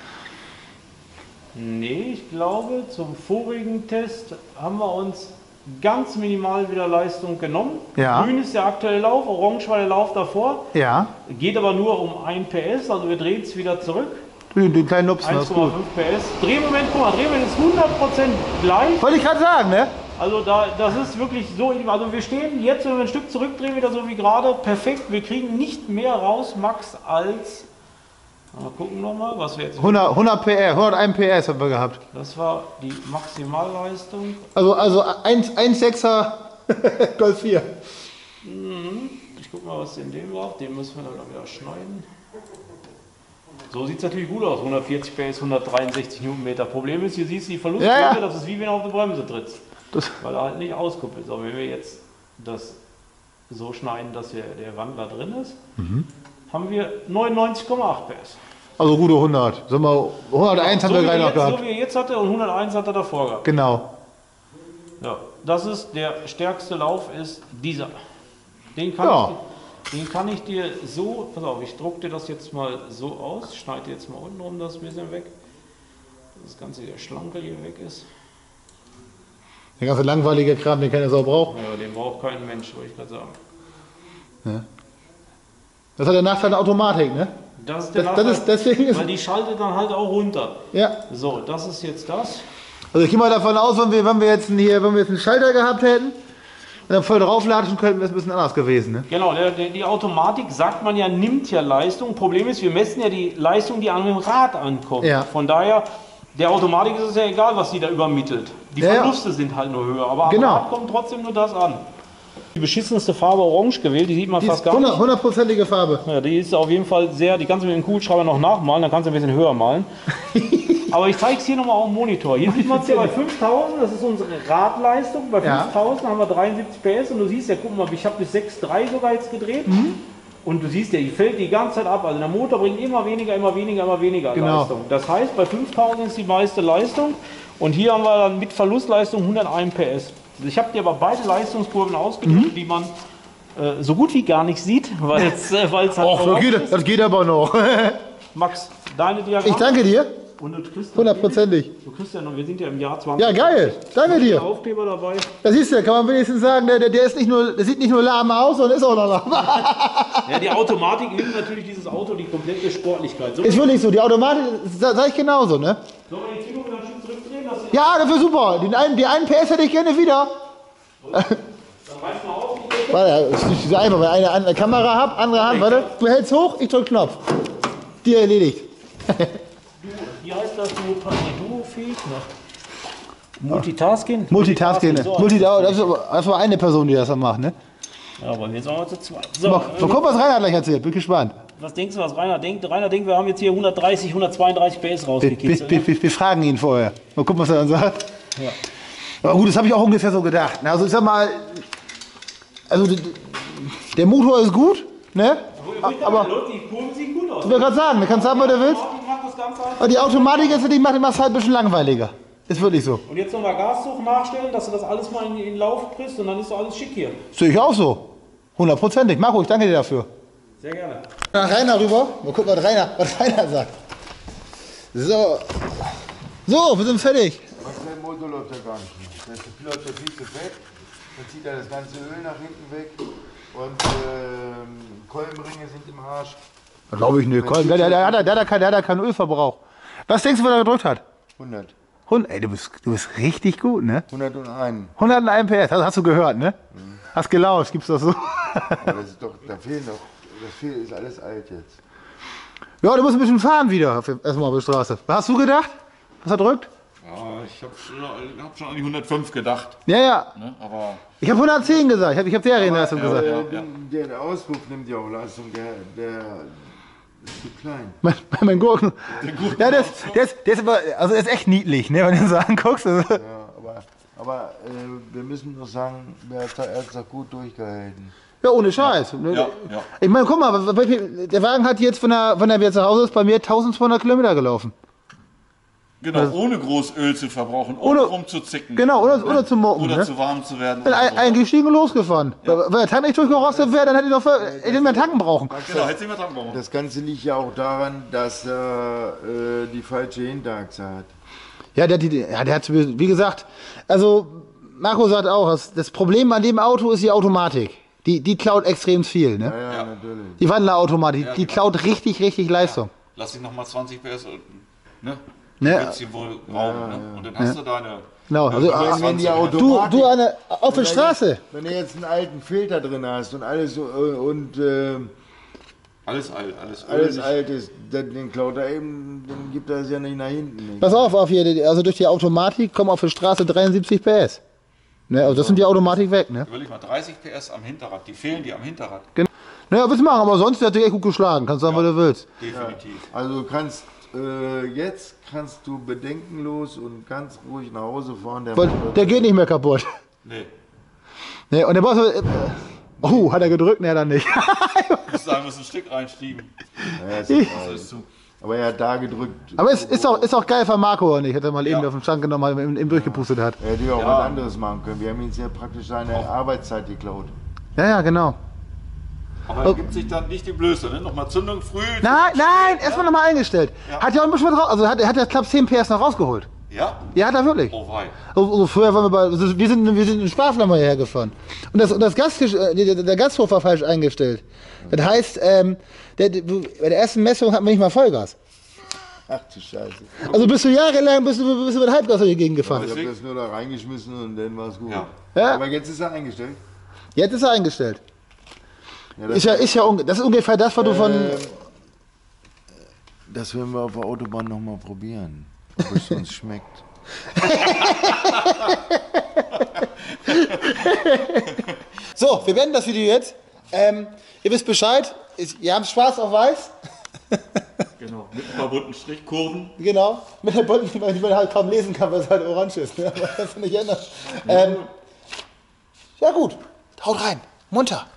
Nee, ich glaube, zum vorigen Test haben wir uns ganz minimal wieder Leistung genommen. Ja. Grün ist der aktuelle Lauf, orange war der Lauf davor. Ja, Geht aber nur um ein P S, also wir drehen es wieder zurück. den, den kleinen Nupsen, das eins ist Komma gut. fünf P S. Drehmoment, guck mal, Drehmoment ist hundert Prozent gleich. Wollte ich gerade sagen, ne? Also da, das ist wirklich so, also wir stehen jetzt, wenn wir ein Stück zurückdrehen, wieder so wie gerade, perfekt. Wir kriegen nicht mehr raus, Max, als, mal gucken nochmal, was wir jetzt, hundert, hundert P S, hunderteins P S haben wir gehabt. das war die Maximalleistung. Also, also eins Komma sechser Golf vier. Ich guck mal, was in dem war, den müssen wir dann wieder schneiden. So sieht es natürlich gut aus, hundertvierzig P S, hundertdreiundsechzig Newtonmeter. Problem ist, hier siehst du die Verlustwerte, Ja, ja. das ist wie wenn du auf die Bremse trittst. Das, Weil er halt nicht auskuppelt. Aber wenn wir jetzt das so schneiden, dass hier der Wandler drin ist, haben wir neunundneunzig Komma acht P S. also gute hundert. Sag mal, hunderteins haben so, wir wie gerade noch jetzt, gehabt. so wie er jetzt hatte und hunderteins hat er davor gehabt. Genau. Ja, das ist der stärkste Lauf, ist dieser. Den kann, Ja. ich, den kann ich dir so, pass auf, ich druck dir das jetzt mal so aus, schneide jetzt mal unten rum das ein bisschen weg, dass das Ganze der Schlanke hier weg ist. Der ganze langweilige Kram, den keine Sau braucht. Ja, den braucht kein Mensch, wollte ich gerade sagen. Ja. Das hat der Nachteil der Automatik, ne? Das ist der Das, Nachteil, das ist, deswegen ist, weil die schaltet dann halt auch runter. ja. So, das ist jetzt das. Also ich gehe mal davon aus, wenn wir, wenn wir jetzt hier, wenn wir jetzt einen Schalter gehabt hätten und dann voll drauflatschen könnten, wäre es ein bisschen anders gewesen, ne? Genau, der, der, die Automatik, sagt man ja, nimmt ja Leistung. Problem ist, wir messen ja die Leistung, die an dem Rad ankommt. Ja. Von daher, der Automatik ist es ja egal, was die da übermittelt. Die Ja, ja. Verluste sind halt nur höher, aber am Genau. Rad kommt trotzdem nur das an. Die beschissenste Farbe Orange gewählt, die sieht man Die fast ist gar nicht. hundertprozentige Farbe. Ja, die ist auf jeden Fall sehr, die kannst du mit dem Kugelschreiber noch nachmalen, dann kannst du ein bisschen höher malen. Aber ich zeige es hier nochmal auf dem Monitor. Hier sieht man es ja bei fünftausend, das ist unsere Radleistung. Bei Ja. fünftausend haben wir dreiundsiebzig P S und du siehst ja, guck mal, ich habe bis sechs Komma drei sogar jetzt gedreht. Mhm. Und du siehst ja, die fällt die ganze Zeit ab. Also der Motor bringt immer weniger, immer weniger, immer weniger Genau. Leistung. Das heißt, bei fünftausend ist die meiste Leistung und hier haben wir dann mit Verlustleistung hunderteins P S. Also ich habe dir aber beide Leistungskurven ausgedrückt, Mhm. die man äh, so gut wie gar nicht sieht, weil es äh, weil's halt Och, das orange geht, ist. das geht aber noch. Max, deine Diagramme. Ich danke dir. Und du kriegst Hundertprozentig. Du kriegst ja noch, wir sind ja im Jahr zwanzig. Ja, geil. Danke dir. Aufkleber dabei. Da siehst du, kann man wenigstens sagen, der, der, der, ist nicht nur, der sieht nicht nur lahm aus, sondern ist auch noch lahm. Ja, die Automatik nimmt natürlich dieses Auto die komplette Sportlichkeit. So, Ist wirklich so, die Automatik, sag ich genauso, ne? sollen wir die Züge wieder ein Stück zurückdrehen? Dass sie- Ja, das wäre super. Den einen, die einen P S hätte ich gerne wieder. Dann reiß mal auf. die- Warte, das ist nicht so einfach, wenn eine eine Kamera hab, andere Hand, warte. Du hältst hoch, ich drück Knopf. Die erledigt. Wie heißt das? Duo- nee, Duo-fähig? Ne? Multitasking? Multitasking. So, Multi das, ist, das war eine Person, die das dann macht, ne? Ja, aber jetzt sind wir zu zweit. So, Mal, äh, mal gucken, was Reinhard gleich erzählt. Bin gespannt. was denkst du, was Rainer denkt? Rainer denkt, wir haben jetzt hier hundertdreißig, hundertzweiunddreißig P S Wir, wir, rausgekitzelt. wir, wir, wir fragen ihn vorher. Mal gucken, was er dann sagt. Ja. Aber gut, das habe ich auch ungefähr so gedacht. Na, Also ich sag mal, also d- d- der Motor ist gut, ne? Aber Die Kurven sehen gut aus. ich will gerade sagen, du kannst sagen, was du willst. Die macht das Ganze einfach. Aber die Automatik ist, die macht immer halt ein bisschen langweiliger. Ist wirklich so. Und jetzt nochmal Gaszug nachstellen, dass du das alles mal in, in den Lauf kriegst und dann ist doch alles schick hier. Sehe ich auch so. Hundertprozentig. Marco, ich danke dir dafür. Sehr gerne. Nach Rainer rüber. Mal gucken, was Rainer, was Rainer sagt. So. So, wir sind fertig. Was der Motor läuft ja gar nicht mehr. Der läuft ja viel zu fett. Dann zieht er das ganze Öl nach hinten weg. Und ähm, Kolbenringe sind im Arsch. Glaube ich nicht. Colin, der, der, der, hat, der, hat kein, der hat keinen Ölverbrauch. Was denkst du, was er gedrückt hat? hundert. Hund, ey, du bist, du bist richtig gut, ne? hunderteins. hunderteins P S, hast, hast du gehört, ne? Hast gelauscht, gibt's das so? Aber das ist doch, da fehlen doch, das fehlt, ist alles alt jetzt. Ja, du musst ein bisschen fahren wieder, auf- erstmal auf der Straße. Was hast du gedacht? Was er drückt? Ja, ich habe schon, hab schon an die hundertfünf gedacht. Ja, ja. Ne? Aber Ich habe hundertzehn gesagt, ich habe ich hab Serienleistung ja, gesagt. ja. Der, der, der Auspuff nimmt ja auch Leistung, der, der ist zu klein. Mein, mein Gurken. Ja, der ist, der, ist, der ist aber, also der ist echt niedlich, ne, wenn du ihn so anguckst. Also, Ja, aber aber äh, wir müssen doch sagen, er hat er hat's doch gut durchgehalten. ja, ohne Scheiß. Ne? ja, ja. Ich meine, guck mal, der Wagen hat jetzt, von der, von der wir zu Hause ist, bei mir eintausendzweihundert Kilometer gelaufen. Genau, ohne groß Öl zu verbrauchen, ohne, Ohne- rumzuzicken. Genau, ohne, ohne zu mocken. Oder Ne? zu warm zu werden. Bin oder ein, so. eingestiegen und losgefahren. Wenn der Tank nicht durchgerostet wäre, dann hätte ich noch hätte ich mehr tanken brauchen. Genau, hätte ich mal dran brauchen. Das Ganze liegt ja auch daran, dass er äh, die falsche Hinterachse hat. Ja, der, die, ja, der hat, wie gesagt, also Marco sagt auch, das, das Problem an dem Auto ist die Automatik. Die, die klaut extrem viel. Ne? Ja, ja, natürlich. Die Wandlerautomatik, die, die genau. klaut richtig, richtig Leistung. Lass dich nochmal zwanzig P S und, ne? Ne? Wird's hier wohl rauben, ne? Und dann hast du deine. Genau, also, Ja, äh, Wenn die du, Automatik, du eine, auf der wenn du Straße. jetzt- Wenn du jetzt einen alten Filter drin hast und alles so, äh, und äh, Alles alt, alles alles ölig. alt ist, dann den klaut er eben, dann gibt er es ja nicht nach hinten. Nicht. Pass auf, auf hier, also durch die Automatik kommen auf der Straße dreiundsiebzig P S. Ne, also das sind die Automatik weg, ne? Überleg mal, dreißig P S am Hinterrad, die fehlen dir am Hinterrad. Naja, willst du machen, aber sonst hat dich echt gut geschlagen. Kannst sagen, was du willst. Definitiv. Also du kannst äh, jetzt kannst du bedenkenlos und ganz ruhig nach Hause fahren. Der, Weil Motor- der geht nicht mehr kaputt. Nee. Ne, und der Boss, äh, oh, hat er gedrückt? Ne, dann nicht. Ich muss sagen, wir müssen ein Stück reinschieben. Ja, ist egal. Das ist zu. Aber er hat da gedrückt. Aber es ist auch, ist auch geil von Marco und ich hätte mal eben Ja. auf den Schrank genommen, mal eben, eben durchgepustet hat. Er hätte ja auch Ja. was anderes machen können. Wir haben ihm ja praktisch seine Arbeitszeit geklaut. Ja, ja, genau. Aber er gibt sich dann nicht die Blöße, ne? Nochmal Zündung früh. Nein, nein, erstmal nochmal eingestellt. Ja. Hat ja auch ein bisschen was raus, also hat, er hat ja knapp zehn P S noch rausgeholt. Ja? Ja, da wirklich. Oh wei. Also früher waren wir bei, also wir sind, wir sind in Sparflamme hierher gefahren. Und das, und das Gast, äh, der, der Gasthof war falsch eingestellt. Das heißt, ähm, der, bei der ersten Messung hatten wir nicht mal Vollgas. Ach du Scheiße. Also bist du jahrelang bist du, bist du mit Halbgas durch die Gegend Ich gefahren. habe das nur da reingeschmissen und dann war es gut. Ja. Ja. Aber jetzt ist er eingestellt. Jetzt ist er eingestellt. Ja, das, Ist ja, ist ja unge- das ist ungefähr das, was du von... Ähm, das werden wir auf der Autobahn nochmal probieren. Ob es uns schmeckt. So, wir beenden das Video jetzt. Ähm, ihr wisst Bescheid. Ist, ihr habt Spaß auf Weiß. Genau. Mit ein paar bunten Strichkurven. Genau. Mit der bunten, die man halt kaum lesen kann, weil es halt orange ist. Ne? Aber das nicht ändern. Ähm, ja gut. Haut rein. Munter.